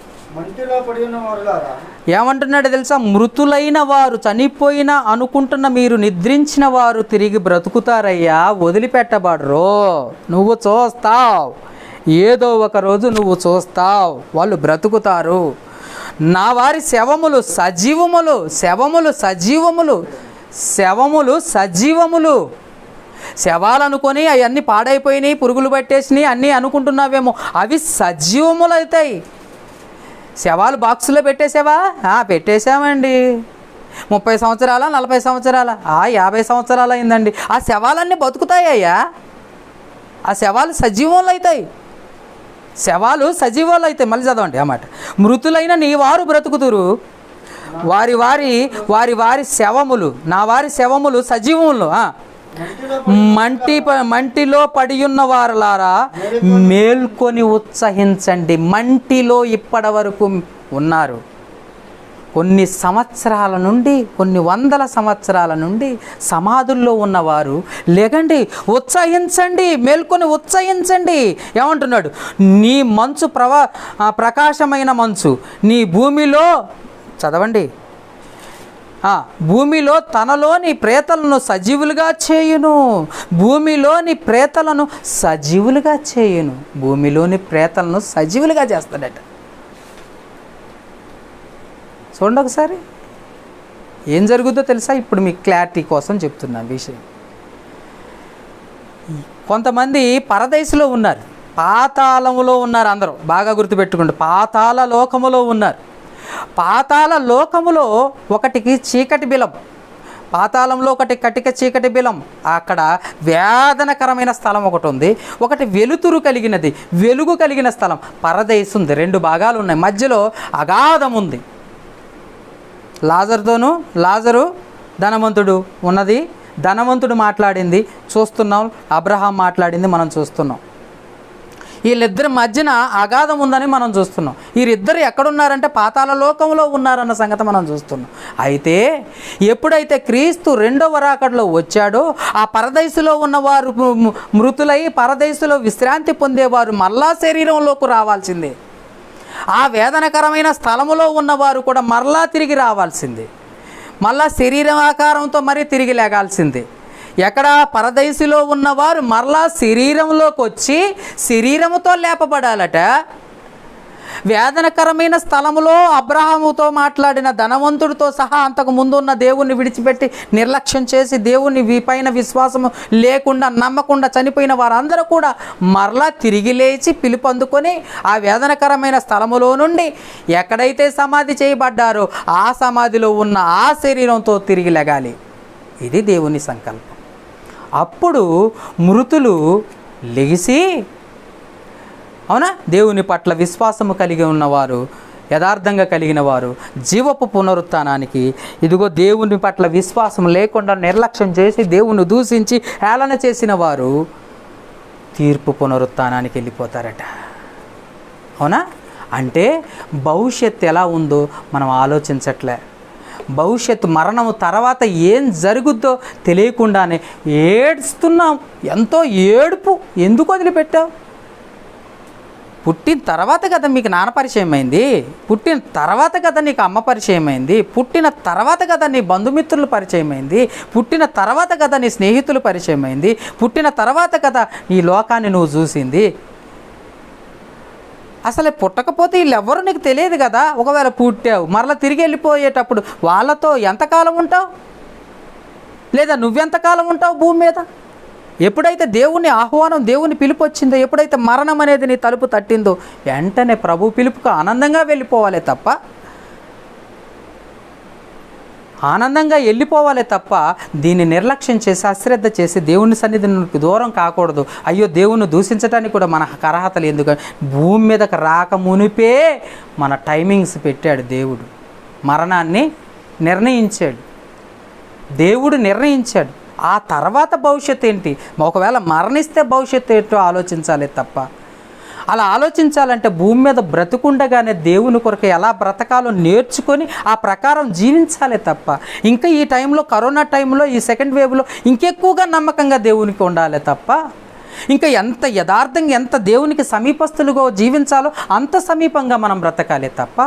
ఏమంటున్నాడు తెలుసా? మృతులైన వారు, చనిపోయిన అనుకుంటున్న మీరు, నిద్రించిన వారు తిరిగి బ్రతుకుతారయ్యా, వదిలిపెట్టబడరు. నువ్వు చూస్తావు, ఏదో ఒక రోజు నువ్వు చూస్తావు, వాళ్ళు బ్రతుకుతారు. నా వారి శవములు సజీవములు. శవములు సజీవములు. శవములు సజీవములు. శవాలు అనుకొని అవన్నీ పాడైపోయినాయి, పురుగులు పట్టేసినాయి అన్నీ అనుకుంటున్నావేమో, అవి సజీవములు అవుతాయి. శవాలు బాక్సులో పెట్టేసావా? పెట్టేశామండి. ముప్పై సంవత్సరాల నలభై సంవత్సరాల యాభై సంవత్సరాలు అయిందండి. ఆ శవాలన్నీ బతుకుతాయ్యా. ఆ శవాలు సజీవంలో అవుతాయి. శవాలు సజీవాలు అవుతాయి. మళ్ళీ చదవండి ఆ మాట. మృతులైన నీ వారు బ్రతుకుతురు, వారి వారి వారి వారి శవములు నా వారి శవములు సజీవములు. మంటి మంటిలో పడి ఉన్న వారలారా మేల్కొని ఉత్సహించండి. మంటిలో ఇప్పటి వరకు ఉన్నారు. కొన్ని సంవత్సరాల నుండి, కొన్ని వందల సంవత్సరాల నుండి సమాధుల్లో ఉన్నవారు లేకండి, ఉత్సహించండి, మేల్కొని ఉత్సహించండి. ఏమంటున్నాడు? నీ మంచు ప్రవా ప్రకాశమైన మంచు నీ భూమిలో, చదవండి, భూమిలో తనలోని ప్రేతలను సజీవులుగా చేయును. భూమిలోని ప్రేతలను సజీవులుగా చేయును. భూమిలోని ప్రేతలను సజీవులుగా చేస్తాడట. చూడండి ఒకసారి ఏం జరుగుతుందో తెలుసా? ఇప్పుడు మీకు క్లారిటీ కోసం చెప్తున్నాను విషయం. కొంతమంది పరదేశంలో ఉన్నారు, పాతాళములో ఉన్నారు. అందరూ బాగా గుర్తుపెట్టుకోండి, పాతాళ లోకములో ఉన్నారు. పాతాళ లోకములో ఒకటికి చీకటి బిలం, పాతాళంలో ఒకటి కటిక చీకటి బిలం, అక్కడ వేదనకరమైన స్థలం ఒకటి ఉంది. ఒకటి వెలుతురు కలిగినది, వెలుగు కలిగిన స్థలం పరదేశు ఉంది. రెండు భాగాలు ఉన్నాయి, మధ్యలో అగాధం ఉంది. లాజరుతోనూ లాజరు ధనవంతుడు ఉన్నది, ధనవంతుడు మాట్లాడింది చూస్తున్నాం, అబ్రహాం మాట్లాడింది మనం చూస్తున్నాం. వీళ్ళిద్దరి మధ్యన అగాధం ఉందని మనం చూస్తున్నాం. వీరిద్దరు ఎక్కడున్నారంటే పాతాళ లోకంలో ఉన్నారన్న సంగతి మనం చూస్తున్నాం. అయితే ఎప్పుడైతే క్రీస్తు రెండవ రాకడలో వచ్చాడో ఆ పరదేశులో ఉన్నవారు మృతులై పరదేశులో విశ్రాంతి పొందేవారు మరలా శరీరంలోకి రావాల్సిందే. ఆ వేదనకరమైన స్థలములో ఉన్నవారు కూడా మరలా తిరిగి రావాల్సిందే. మళ్ళా శరీరం ఆకారంతో మరీ తిరిగి లేగాల్సిందే. ఎక్కడ పరదేశులో ఉన్నవారు మరలా శరీరంలోకి వచ్చి శరీరముతో లేపబడాలట. వేదనకరమైన స్థలములో అబ్రహాముతో మాట్లాడిన ధనవంతుడితో సహా అంతకు ముందు ఉన్న దేవుణ్ణి విడిచిపెట్టి నిర్లక్ష్యం చేసి దేవుని పైన విశ్వాసము లేకుండా నమ్మకుండా చనిపోయిన వారందరూ కూడా మరలా తిరిగి లేచి పిలుపొందుకొని ఆ వేదనకరమైన స్థలములో నుండి ఎక్కడైతే సమాధి చేయబడ్డారో ఆ సమాధిలో ఉన్న ఆ శరీరంతో తిరిగి లెగాలి. ఇది దేవుని సంకల్పం. అప్పుడు మృతులు లెగిసి, అవునా, దేవుని పట్ల విశ్వాసము కలిగి ఉన్నవారు, యథార్థంగా కలిగిన వారు జీవపు పునరుత్థానానికి, ఇదిగో దేవుని పట్ల విశ్వాసం లేకుండా నిర్లక్ష్యం చేసి దేవుని దూషించి హేళన చేసిన వారు తీర్పు పునరుత్థానానికి వెళ్ళిపోతారట. అవునా? అంటే భవిష్యత్తు ఎలా ఉందో మనం ఆలోచించట్లే. భవిష్యత్తు మరణము తర్వాత ఏం జరుగుద్దో తెలియకుండానే ఏడుస్తున్నాం. ఎంతో ఏడుపు. ఎందుకు వదిలిపెట్టావు? పుట్టిన తర్వాత కదా మీకు నాన్న పరిచయం అయింది, పుట్టిన తర్వాత కదా నీకు అమ్మ పరిచయం అయింది, పుట్టిన తర్వాత కదా నీ బంధుమిత్రులు పరిచయం అయింది, పుట్టిన తర్వాత కదా నీ స్నేహితులు పరిచయం అయింది, పుట్టిన తర్వాత కదా నీ లోకాన్ని నువ్వు చూసింది. అసలు పుట్టకపోతే వీళ్ళెవ్వరూ నీకు తెలియదు కదా. ఒకవేళ పుట్టావు మరలా తిరిగి వెళ్ళిపోయేటప్పుడు వాళ్ళతో ఎంతకాలం ఉంటావు, లేదా నువ్వెంతకాలం ఉంటావు భూమి మీద? ఎప్పుడైతే దేవుని ఆహ్వానం, దేవుని పిలుపు వచ్చిందో, ఎప్పుడైతే మరణం అనేది నీ తలుపు తట్టిందో వెంటనే ప్రభు పిలుపుకు ఆనందంగా వెళ్ళిపోవాలి తప్ప ఆనందంగా వెళ్ళిపోవాలి తప్ప దీన్ని నిర్లక్ష్యం చేసి అశ్రద్ధ చేసి దేవుని సన్నిధికి దూరం కాకూడదు. అయ్యో దేవుని దూషించడానికి కూడా మన అర్హతలు ఎందుకు? భూమి మీదకి రాక మునిపే మన టైమింగ్స్ పెట్టాడు దేవుడు. మరణాన్ని నిర్ణయించాడు, దేవుడు నిర్ణయించాడు. ఆ తర్వాత భవిష్యత్తు ఏంటి? ఒకవేళ మరణిస్తే భవిష్యత్తు ఏంటో ఆలోచించాలి తప్ప, అలా ఆలోచించాలంటే భూమి మీద బ్రతుకుండగానే దేవుని కొరకు ఎలా బ్రతకాలో నేర్చుకొని ఆ ప్రకారం జీవించాలి తప్ప, ఇంకా ఈ టైంలో కరోనా టైంలో ఈ సెకండ్ వేవ్లో ఇంకెక్కువగా నమ్మకంగా దేవునికి ఉండాలి తప్ప, ఇంకా ఎంత యథార్థంగా ఎంత దేవునికి సమీపస్తులుగా జీవించాలో అంత సమీపంగా మనం బ్రతకాలి తప్ప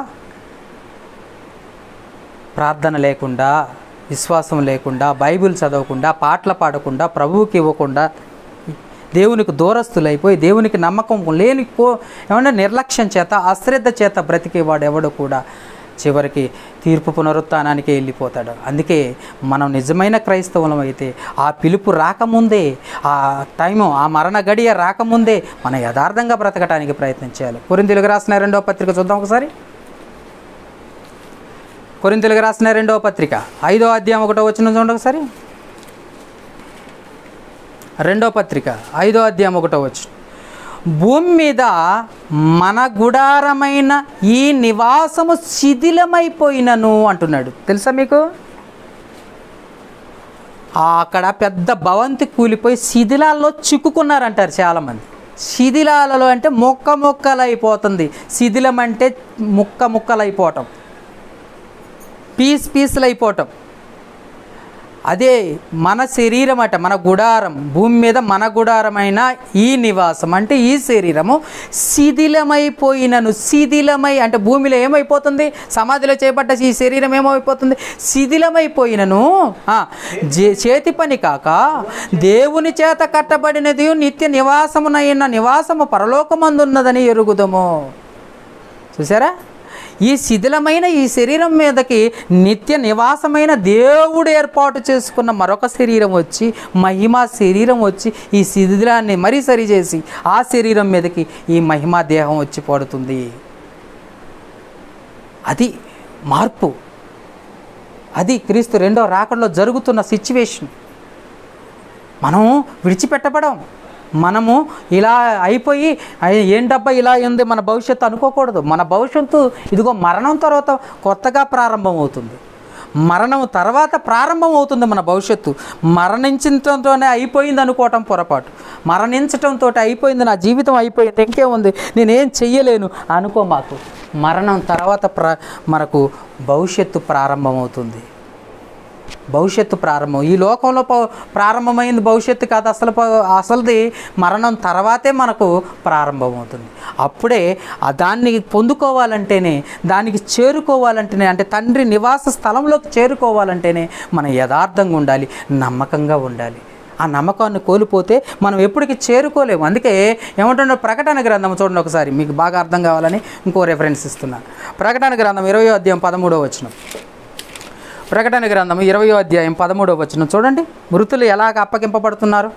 ప్రార్థన లేకుండా, విశ్వాసం లేకుండా, బైబిల్ చదవకుండా, పాటలు పాడకుండా, ప్రభువుకి ఇవ్వకుండా, దేవునికి దూరస్తులైపోయి దేవునికి నమ్మకం లేని కో ఏమన్నా నిర్లక్ష్యం చేత అశ్రద్ధ చేత బ్రతికేవాడు ఎవడు కూడా చివరికి తీర్పు పునరుత్థానానికి వెళ్ళిపోతాడు. అందుకే మనం నిజమైన క్రైస్తవులం అయితే ఆ పిలుపు రాకముందే, ఆ టైము, ఆ మరణ గడియ రాకముందే మనం యథార్థంగా బ్రతకడానికి ప్రయత్నం చేయాలి. కొరింథీయులకు రాసిన రెండవ పత్రిక చూద్దాం ఒకసారి. కొరింథీయులకు రాసిన రెండవ పత్రిక ఐదో అధ్యాయం ఒకటో వచనం చూడండి ఒకసారి. రెండో పత్రిక ఐదో అధ్యాయం ఒకటో వచనం. భూమి మీద మన గుడారమైన ఈ నివాసము శిథిలమైపోయినను అంటున్నాడు. తెలుసా మీకు? అక్కడ పెద్ద భవంతి కూలిపోయి శిథిలాల్లో చిక్కుకున్నారంటారు చాలామంది. శిథిలాలలో అంటే మొక్క మొక్కలు అయిపోతుంది. శిథిలం అంటే ముక్క ముక్కలు అయిపోవటం, పీస్ పీసులు అయిపోవటం. అదే మన శరీరం అట, మన గుడారం, భూమి మీద మన గుడారమైన ఈ నివాసం అంటే ఈ శరీరము శిథిలమైపోయినను. శిథిలమై అంటే భూమిలో ఏమైపోతుంది? సమాధిలో చేపట్ట ఈ శరీరం ఏమైపోతుంది? శిథిలమైపోయినను. చేతి పని కాక దేవుని చేత కట్టబడినది నిత్య నివాసమునైన నివాసము పరలోకమందున్నదని ఎరుగుదము. చూసారా? ఈ శిథిలమైన ఈ శరీరం మీదకి నిత్య నివాసమైన దేవుడు ఏర్పాటు చేసుకున్న మరొక శరీరం వచ్చి, మహిమా శరీరం వచ్చి ఈ శిథిలాన్ని మరీ సరిచేసి ఆ శరీరం మీదకి ఈ మహిమా దేహం వచ్చి పడుతుంది. అది మార్పు, అది క్రీస్తు రెండో రాకడలో జరుగుతున్న సిచ్యువేషన్. మనం విడిచిపెట్టబడం, మనము ఇలా అయిపోయి ఏంటబ్బా ఇలా ఉంది మన భవిష్యత్తు అనుకోకూడదు. మన భవిష్యత్తు ఇదిగో మరణం తర్వాత కొత్తగా ప్రారంభం అవుతుంది. మరణం తర్వాత ప్రారంభం అవుతుంది మన భవిష్యత్తు. మరణించడంతోనే అయిపోయింది అనుకోవటం పొరపాటు. మరణించటంతో అయిపోయింది, నా జీవితం అయిపోయింది, ఇంకేముంది, నేనేం చెయ్యలేను అనుకో మాకు. మరణం తర్వాత ప్ర మనకు భవిష్యత్తు ప్రారంభమవుతుంది. భవిష్యత్తు ప్రారంభం ఈ లోకంలో ప్రారంభమైంది భవిష్యత్తు కాదు, అసలు అసలుది మరణం తర్వాతే మనకు ప్రారంభమవుతుంది. అప్పుడే దాన్ని పొందుకోవాలంటేనే, దానికి చేరుకోవాలంటేనే, అంటే తండ్రి నివాస స్థలంలోకి చేరుకోవాలంటేనే మనం యథార్థంగా ఉండాలి, నమ్మకంగా ఉండాలి. ఆ నమ్మకాన్ని కోల్పోతే మనం ఎప్పటికీ చేరుకోలేము. అందుకే ఏమంటున్నారు ప్రకటన గ్రంథం చూడండి ఒకసారి, మీకు బాగా అర్థం కావాలని ఇంకో రెఫరెన్స్ ఇస్తున్నాను. ప్రకటన గ్రంథం ఇరవయో అధ్యాయం పదమూడవ వచనం. ప్రకటన గ్రంథం ఇరవయో అధ్యాయం పదమూడవ వచనం చూడండి, మృతులు ఎలాగ అప్పగింపబడుతున్నారు.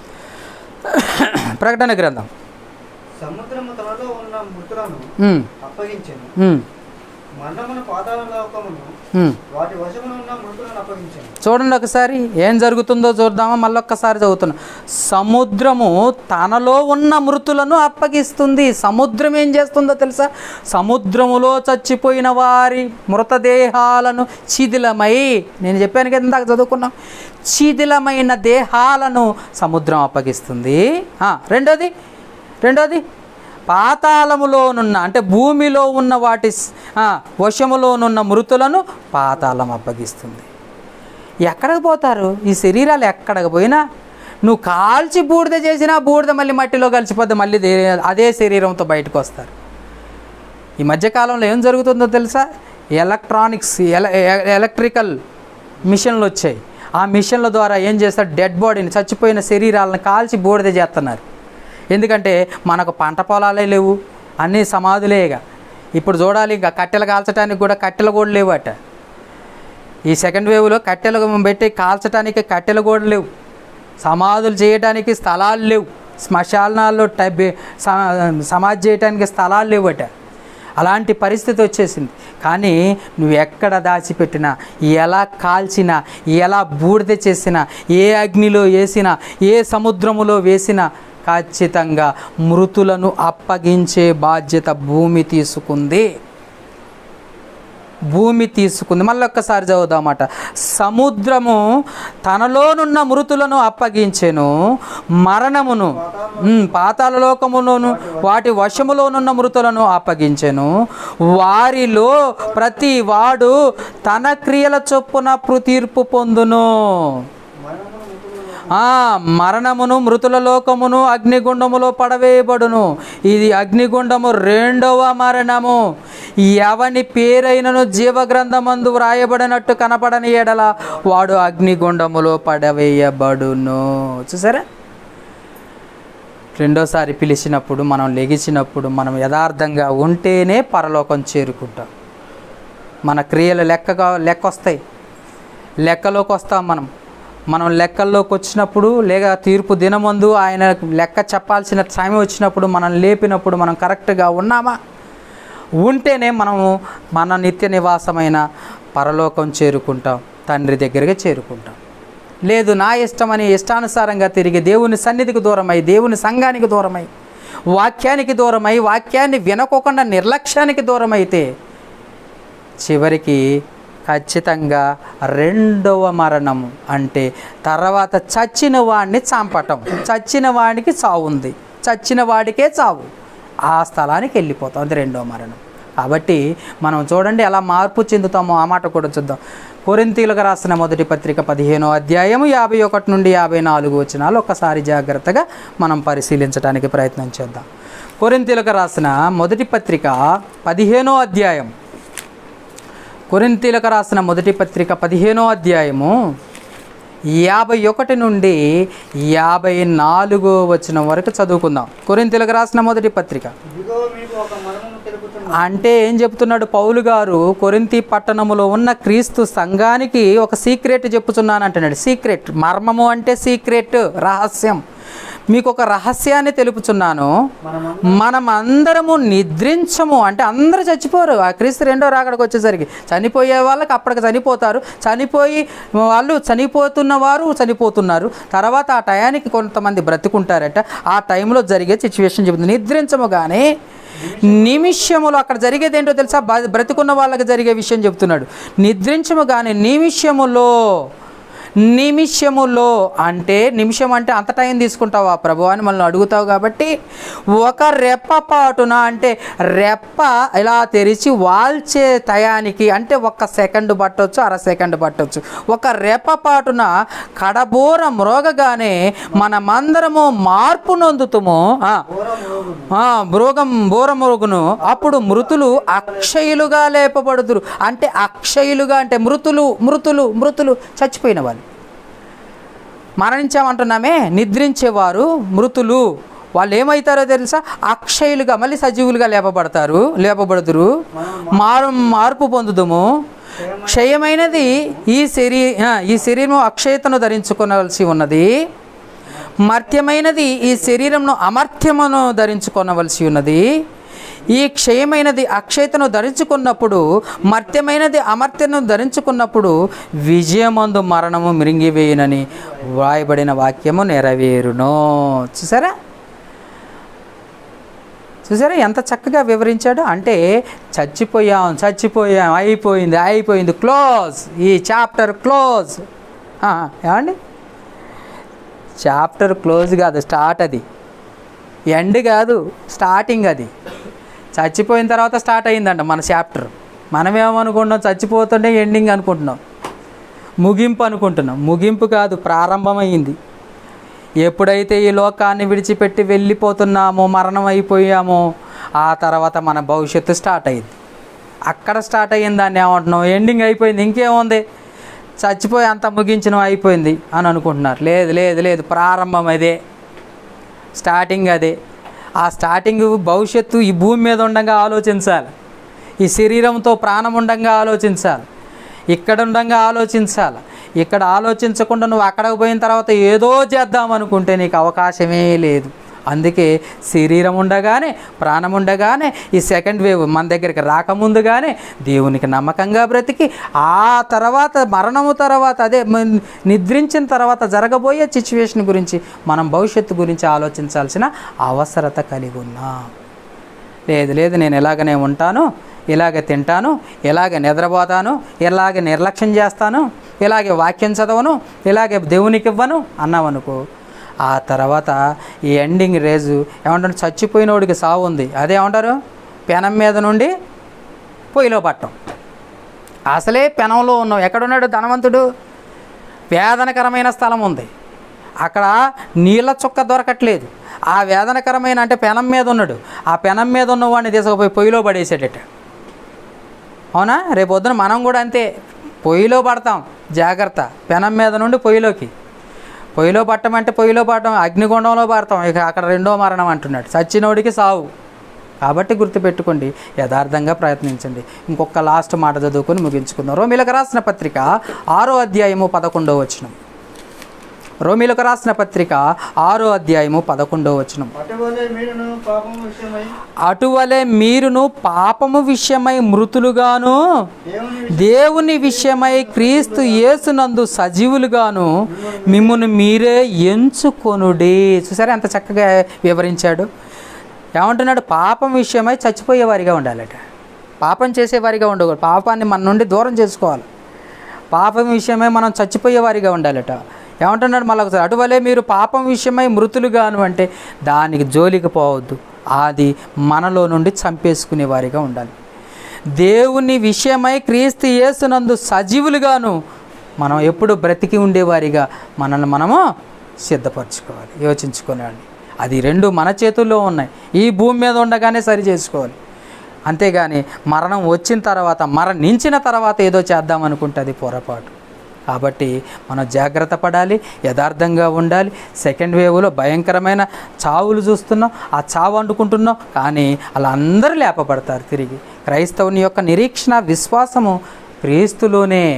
ప్రకటన గ్రంథం సముద్రము తనలో ఉన్న మృతులను అప్పగించెను, మరణమును పాతాళ లోకమును వాటి వశమున ఉన్న మృతులను అప్పగించెను. చూడండి ఒకసారి ఏం జరుగుతుందో చూద్దామా. మళ్ళొక్కసారి చదువుతున్నా. సముద్రము తనలో ఉన్న మృతులను అప్పగిస్తుంది. సముద్రం ఏం చేస్తుందో తెలుసా? సముద్రములో చచ్చిపోయిన వారి మృతదేహాలను శిథిలమై, నేను చెప్పాను కదా ఇందాక చదువుకున్నాం, శిథిలమైన దేహాలను సముద్రం అప్పగిస్తుంది. రెండోది రెండోది పాతాళములోనున్న, అంటే భూమిలో ఉన్న వాటి వశములోనున్న మృతులను పాతాళం అప్పగిస్తుంది. ఎక్కడికి పోతారు ఈ శరీరాలు? ఎక్కడికి పోయినా నువ్వు కాల్చి బూడిద చేసినా బూడిద మళ్ళీ మట్టిలో కలిసిపోద్ది, మళ్ళీ అదే శరీరంతో బయటకు వస్తారు. ఈ మధ్యకాలంలో ఏం జరుగుతుందో తెలుసా? ఎలక్ట్రానిక్స్ ఎల ఎలక్ట్రికల్ మిషన్లు వచ్చాయి. ఆ మిషన్ల ద్వారా ఏం చేస్తారు? డెడ్ బాడీని, చచ్చిపోయిన శరీరాలను కాల్చి బూడిద చేస్తున్నారు. ఎందుకంటే మనకు పంట పొలాలే లేవు, అన్నీ సమాధులేగా. ఇప్పుడు చూడాలి, ఇంకా కట్టెలు కాల్చడానికి కూడా కట్టెలు కూడా లేవు అట. ఈ సెకండ్ వేవ్లో కట్టెలు పెట్టి కాల్చడానికి కట్టెలు కూడా లేవు, సమాధులు చేయడానికి స్థలాలు లేవు, శ్మశానాల్లో టైబ్ సమాధి చేయడానికి స్థలాలు లేవట. అలాంటి పరిస్థితి వచ్చేసింది. కానీ నువ్వు ఎక్కడ దాచిపెట్టినా, ఎలా కాల్చినా, ఎలా బూడిద చేసినా, ఏ అగ్నిలో వేసినా, ఏ సముద్రములో వేసినా ఖచ్చితంగా మృతులను అప్పగించే బాధ్యత భూమి తీసుకుంది. భూమి తీసుకుంది. మళ్ళీ ఒక్కసారి చదువుదామట. సముద్రము తనలోనున్న మృతులను అప్పగించెను, మరణమును పాతాళ లోకములోను వాటి వశములోనున్న మృతులను అప్పగించెను. వారిలో ప్రతి వాడు తన క్రియల చొప్పున తీర్పు పొందును. మరణమును మృతుల లోకమును అగ్నిగుండములో పడవేయబడును. ఇది అగ్నిగుండము రెండవ మరణము. ఎవని పేరైనను జీవగ్రంథమందు వ్రాయబడినట్టు కనపడని ఎడల వాడు అగ్నిగుండములో పడవేయబడును. చూసారా? రెండోసారి పిలిచినప్పుడు, మనం లెగిచినప్పుడు, మనం యథార్థంగా ఉంటేనే పరలోకం చేరుకుంటాం. మన క్రియలు లెక్కగా లెక్క వస్తాయి, లెక్కలోకి వస్తాం. మనం మనం లెక్కల్లోకి వచ్చినప్పుడు, లేక తీర్పు దినమందు ఆయన లెక్క చెప్పాల్సిన సమయం వచ్చినప్పుడు, మనం లేపినప్పుడు మనం కరెక్ట్గా ఉన్నామా? ఉంటేనే మనము మన నిత్య నివాసమైన పరలోకం చేరుకుంటాం, తండ్రి దగ్గరికి చేరుకుంటాం. లేదు నా ఇష్టమని ఇష్టానుసారంగా తిరిగి దేవుని సన్నిధికి దూరమై, దేవుని సంఘానికి దూరమై, వాక్యానికి దూరమై, వాక్యాన్ని వినకోకుండా నిర్లక్ష్యానికి దూరమైతే చివరికి ఖచ్చితంగా రెండవ మరణము, అంటే తర్వాత చచ్చిన వాడిని చంపటం. చచ్చిన వాడికి చావు ఉంది, చచ్చిన వాడికే చావు, ఆ స్థలానికి వెళ్ళిపోతాం. అది రెండవ మరణం. కాబట్టి మనం చూడండి ఎలా మార్పు చెందుతామో ఆ మాట కూడా చూద్దాం. కొరింథీయులకు రాసిన మొదటి పత్రిక పదిహేనో అధ్యాయము యాభై ఒకటి నుండి యాభై నాలుగు వచనాలు ఒక్కసారి జాగ్రత్తగా మనం పరిశీలించడానికి ప్రయత్నం చేద్దాం. కొరింథీయులకు రాసిన మొదటి పత్రిక పదిహేనో అధ్యాయం కొరింథీయులకు రాసిన మొదటి పత్రిక పదిహేనో అధ్యాయము యాభై ఒకటి నుండి యాభై నాలుగో వచనం వరకు చదువుకుందాం. కొరింథీయులకు రాసిన మొదటి పత్రిక. అంటే ఏం చెప్తున్నాడు పౌలు గారు? కొరింథీ పట్టణములో ఉన్న క్రీస్తు సంఘానికి ఒక సీక్రెట్ చెప్పుచున్నాను అంటున్నాడు. సీక్రెట్, మర్మము అంటే సీక్రెట్, రహస్యం. మీకు ఒక రహస్యాన్ని తెలుపుచున్నాను, మనం అందరము నిద్రించము. అంటే అందరూ చచ్చిపోరు. ఆ క్రీస్తు రెండో రాకడకు వచ్చేసరికి చనిపోయే వాళ్ళకి అప్పటికి చనిపోతారు. చనిపోయి వాళ్ళు చనిపోతున్న వారు చనిపోతున్నారు. తర్వాత ఆ టయానికి కొంతమంది బ్రతుకుంటారట. ఆ టైంలో జరిగే సిచ్యువేషన్ చెబుతుంది. నిద్రించము కానీ నిమిషములో, అక్కడ జరిగేది ఏంటో తెలుసా? బ్రతుకున్న వాళ్ళకి జరిగే విషయం చెప్తున్నాడు. నిద్రించము కానీ నిమిషములో, నిమిషములో అంటే నిమిషం అంటే అంత టైం తీసుకుంటావా ప్రభు అని మనల్ని అడుగుతావు. కాబట్టి ఒక రెప్ప పాటున, అంటే రెప్ప ఇలా తెరిచి వాల్చే టయానికి, అంటే ఒక సెకండ్ పట్టవచ్చు, అర సెకండ్ పట్టవచ్చు, ఒక రెప్ప పాటున కడబోర మ్రోగగానే మనమందరము మార్పు నొందుతుము. మృగం బోర మృగును అప్పుడు మృతులు అక్షయులుగా లేపబడుదురు. అంటే అక్షయులుగా అంటే మృతులు మృతులు మృతులు చచ్చిపోయిన వాళ్ళు. మరణించామంటున్నామే, నిద్రించేవారు మృతులు. వాళ్ళు ఏమవుతారో తెలుసా? అక్షయులుగా మళ్ళీ సజీవులుగా లేపబడతారు, లేపబడుదురు. మారు మార్పు పొందుదుము. క్షయమైనది ఈ శరీ ఈ శరీరము అక్షయతను ధరించుకోవలసి ఉన్నది, మర్త్యమైనది ఈ శరీరమును అమర్త్యమును ధరించుకోవలసి ఉన్నది. ఈ క్షయమైనది అక్షయతను ధరించుకున్నప్పుడు, మర్త్యమైనది అమర్త్యను ధరించుకున్నప్పుడు విజయమందు మరణము మిరింగివేయునని వ్రాయబడిన వాక్యము నెరవేరును. చూసారా చూసారా ఎంత చక్కగా వివరించాడు. అంటే చచ్చిపోయాం చచ్చిపోయాం అయిపోయింది అయిపోయింది క్లోజ్, ఈ చాప్టర్ క్లోజ్. ఏమండి, చాప్టర్ క్లోజ్ కాదు, స్టార్ట్. అది ఎండ్ కాదు, స్టార్టింగ్. అది చచ్చిపోయిన తర్వాత స్టార్ట్ అయిందంట మన చాప్టర్. మనమేమనుకుంటున్నాం? చచ్చిపోతుంటే ఎండింగ్ అనుకుంటున్నాం, ముగింపు అనుకుంటున్నాం. ముగింపు కాదు, ప్రారంభమైంది. ఎప్పుడైతే ఈ లోకాన్ని విడిచిపెట్టి వెళ్ళిపోతున్నామో, మరణం అయిపోయామో, ఆ తర్వాత మన భవిష్యత్తు స్టార్ట్ అయింది. అక్కడ స్టార్ట్ అయ్యింది దాన్ని ఏమంటున్నాం? ఎండింగ్ అయిపోయింది, ఇంకేముంది, చచ్చిపోయి అంత ముగించడం అయిపోయింది అని అనుకుంటున్నారు. లేదు లేదు లేదు, ప్రారంభం అదే, స్టార్టింగ్ అదే. ఆ స్టార్టింగ్ భవిష్యత్తు ఈ భూమి మీద ఉండగా ఆలోచించాలి, ఈ శరీరంతో ప్రాణం ఉండగా ఆలోచించాలి, ఇక్కడ ఉండగా ఆలోచించాలి. ఇక్కడ ఆలోచించకుండా నువ్వు అక్కడికి పోయిన తర్వాత ఏదో చేద్దామనుకుంటే నీకు అవకాశమే లేదు. అందుకే శరీరం ఉండగానే, ప్రాణం ఉండగానే, ఈ సెకండ్ వేవ్ మన దగ్గరికి రాకముందుగానే దేవునికి నమ్మకంగా బ్రతికి, ఆ తర్వాత మరణము తర్వాత, అదే నిద్రించిన తర్వాత జరగబోయే సిచ్యువేషన్ గురించి, మనం భవిష్యత్తు గురించి ఆలోచించాల్సిన అవసరత కలిగి ఉన్నాం. లేదు లేదు నేను ఎలాగనే ఉంటాను, ఇలాగే తింటాను, ఇలాగే నిద్రపోతాను, ఇలాగే నిర్లక్ష్యం చేస్తాను, ఇలాగే వాక్యం చదవను, ఇలాగే దేవునికి ఇవ్వను అన్నామనుకో, ఆ తర్వాత ఈ ఎండింగ్ రేజు ఏమంటారు? చచ్చిపోయినోడికి సావు ఉంది. అదేమంటారు? పెనం మీద నుండి పొయ్యిలో పట్టం. అసలే పెనంలో ఉన్నాం. ఎక్కడున్నాడు ధనవంతుడు? వేదనకరమైన స్థలం ఉంది, అక్కడ నీళ్ళ చుక్క దొరకట్లేదు. ఆ వేదనకరమైన అంటే పెనం మీద ఉన్నాడు, ఆ పెనం మీద ఉన్నవాడిని తీసుకుపోయి పొయ్యిలో పడేసేటట్టు. అవునా? రేపు పొద్దున మనం కూడా అంతే, పొయ్యిలో పడతాం. జాగ్రత్త, పెనం మీద నుండి పొయ్యిలోకి. పొయ్యిలో పట్టమంటే పొయ్యిలో పడటం, అగ్నిగుండంలో పడతాం. ఇక అక్కడ రెండో మరణం అంటున్నాడు, చచ్చినోడికి సావు. కాబట్టి గుర్తుపెట్టుకోండి, యథార్థంగా ప్రయత్నించండి. ఇంకొక లాస్ట్ మాట చదువుకొని ముగించుకుందాం. రోమీలకు రాసిన పత్రిక ఆరో అధ్యాయము పదకొండో వచనం. రోమీలకు రాసిన పత్రిక ఆరో అధ్యాయము పదకొండో వచనం. అటువలే మీరును పాపము విషయమై మృతులుగాను, దేవుని విషయమై క్రీస్తు యేసునందు సజీవులుగాను మిమ్మును మీరే ఎంచుకొనుడి. చూసారా ఎంత చక్కగా వివరించాడు. ఏమంటున్నాడు? పాపం విషయమై చచ్చిపోయేవారిగా ఉండాలట, పాపం చేసేవారిగా ఉండకూడదు. పాపాన్ని మన నుండి దూరం చేసుకోవాలి. పాపం విషయమై మనం చచ్చిపోయేవారిగా ఉండాలట. ఏమంటున్నాడు మళ్ళీ ఒకసారి? అటువలే మీరు పాపం విషయమై మృతులుగాను అంటే దానికి జోలికి పోవద్దు, అది మనలో నుండి చంపేసుకునే వారిగా ఉండాలి. దేవుని విషయమై క్రీస్తు యేసునందు సజీవులుగాను మనం ఎప్పుడు బ్రతికి ఉండేవారిగా మనల్ని మనము సిద్ధపరచుకోవాలి, యోచించుకోవాలి. అది రెండు మన చేతుల్లో ఉన్నాయి. ఈ భూమి మీద ఉండగానే సరి చేసుకోవాలి. అంతేగాని మరణం వచ్చిన తర్వాత, మరణించిన తర్వాత ఏదో చేద్దామనుకుంటే అది పొరపాటు. కాబట్టి మనం జాగ్రత్త పడాలి, యథార్థంగా ఉండాలి. సెకండ్ వేవ్లో భయంకరమైన చావులు చూస్తున్నాం, ఆ చావు వండుకుంటున్నాం, కానీ అలా అందరూ లేపబడతారు తిరిగి. క్రైస్తవుని యొక్క నిరీక్షణ, విశ్వాసము క్రీస్తులోనే.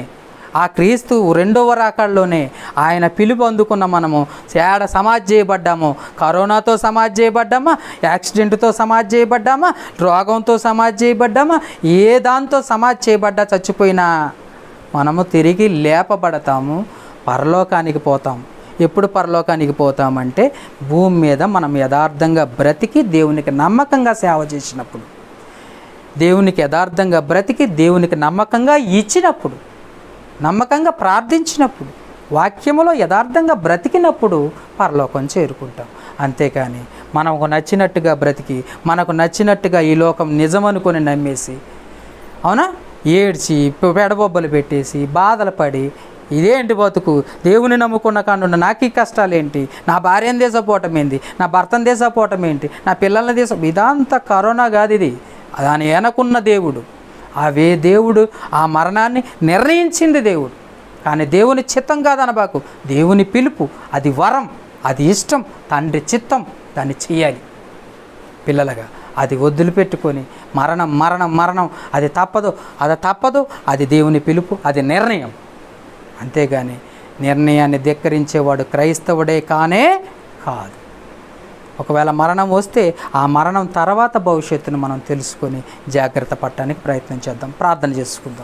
ఆ క్రీస్తు రెండవ రాకడలోనే ఆయన పిలుపు అందుకున్న మనము ఏడ సమాధి చేయబడ్డాము. కరోనాతో సమాధి చేయబడ్డామా, యాక్సిడెంట్తో సమాధి చేయబడ్డామా, రోగంతో సమాధి చేయబడ్డామా, ఏ దాంతో సమాధి చేయబడ్డా చచ్చిపోయినా మనము తిరిగి లేపబడతాము, పరలోకానికి పోతాము. ఎప్పుడు పరలోకానికి పోతామంటే భూమి మీద మనం యథార్థంగా బ్రతికి దేవునికి నమ్మకంగా సేవ చేసినప్పుడు, దేవునికి యథార్థంగా బ్రతికి దేవునికి నమ్మకంగా ఇచ్చినప్పుడు, నమ్మకంగా ప్రార్థించినప్పుడు, వాక్యములో యథార్థంగా బ్రతికినప్పుడు పరలోకం చేరుకుంటాం. అంతేకాని మనకు నచ్చినట్టుగా బ్రతికి మనకు నచ్చినట్టుగా ఈ లోకం నిజమనుకొని నమ్మేసి, అవునా, ఏడ్చి పెడబొబ్బలు పెట్టేసి బాధలు పడి ఇదేంటి బతుకు, దేవుని నమ్ముకున్న కానుండి నాకు ఈ కష్టాలు ఏంటి, నా భార్యను దేశపోవటం ఏంటి, నా భర్తను దేశపోవటం ఏంటి, నా పిల్లల్ని దేశ ఇదంతా కరోనా కాదు, ఇది దాని వెనకున్న దేవుడు. అవే దేవుడు ఆ మరణాన్ని నిర్ణయించింది దేవుడు. కానీ దేవుని చిత్తం కాదనబాకు, దేవుని పిలుపు, అది వరం, అది ఇష్టం, తండ్రి చిత్తం, దాన్ని చెయ్యాలి పిల్లలుగా. అది వదిలిపెట్టుకొని మరణం మరణం మరణం అది తప్పదు, అది తప్పదు, అది దేవుని పిలుపు, అది నిర్ణయం. అంతేగాని నిర్ణయాన్ని ధిక్కరించేవాడు క్రైస్తవుడే కానే కాదు. ఒకవేళ మరణం వస్తే ఆ మరణం తర్వాత భవిష్యత్తును మనం తెలుసుకొని జాగ్రత్త పడటానికి ప్రయత్నం చేద్దాం. ప్రార్థన చేసుకుందాం.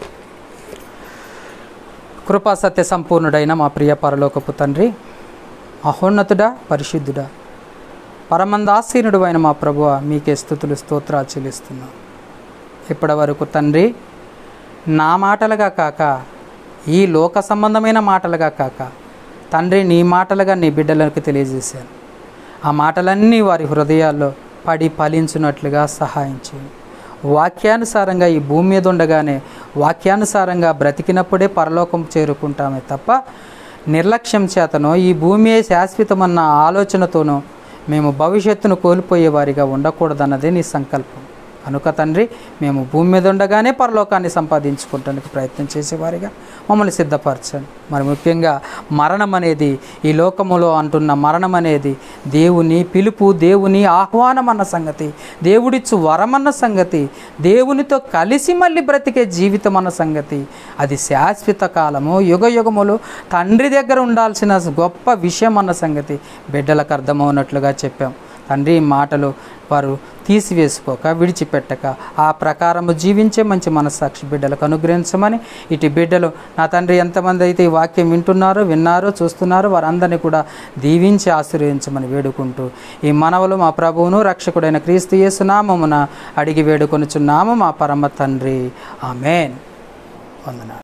కృపా సత్య సంపూర్ణుడైన మా ప్రియ పరలోకపు తండ్రి, మహోన్నతుడా, పరిశుద్ధుడా, పరమందాసీనుడు అయిన మా ప్రభువ, మీకే స్తుతులు స్తోత్రాలు చెల్లిస్తున్నాం. ఇప్పటి వరకు తండ్రి, నా మాటలుగా కాక, ఈ లోక సంబంధమైన మాటలుగా కాక తండ్రి నీ మాటలుగా నీ బిడ్డలకు తెలియజేశాను. ఆ మాటలన్నీ వారి హృదయాల్లో పడి ఫలించినట్లుగా సహాయం చేయండి. వాక్యానుసారంగా ఈ భూమి మీద ఉండగానే వాక్యానుసారంగా బ్రతికినప్పుడే పరలోకం చేరుకుంటామే తప్ప నిర్లక్ష్యం చేతనో ఈ భూమియే శాశ్వతమన్న ఆలోచనతోనో మేము భవిష్యత్తును కోల్పోయే వారిగా ఉండకూడదన్నదే నీ సంకల్పం. కనుక తండ్రి, మేము భూమి మీద ఉండగానే పరలోకాన్ని సంపాదించుకోవడానికి ప్రయత్నం చేసేవారిగా మమ్మల్ని సిద్ధపరచండి. మరి ముఖ్యంగా మరణం అనేది, ఈ లోకములో అంటున్న మరణం అనేది దేవుని పిలుపు, దేవుని ఆహ్వానం అన్న సంగతి, దేవుడిచ్చు వరమన్న సంగతి, దేవునితో కలిసి మళ్ళీ బ్రతికే జీవితం అన్న సంగతి, అది శాశ్వత కాలము యుగ యుగములు తండ్రి దగ్గర ఉండాల్సిన గొప్ప విషయం అన్న సంగతి బిడ్డలకు అర్థమవునట్లుగా చెప్పాం. తండ్రి, ఈ మాటలు వారు తీసివేసుకోక, విడిచిపెట్టక ఆ ప్రకారము జీవించే మంచి మనస్సాక్షి బిడ్డలకు అనుగ్రహించమని, ఇటు బిడ్డలు నా తండ్రి ఎంతమంది అయితే ఈ వాక్యం వింటున్నారో, విన్నారో, చూస్తున్నారో వారందరినీ కూడా దీవించి ఆశీర్వదించమని వేడుకుంటూ ఈ మనవలు మా ప్రభువును రక్షకుడైన క్రీస్తు యేసు నామమున అడిగి వేడుకొనుచున్నాము మా పరమ తండ్రి. ఆమేన్. వందనాలు.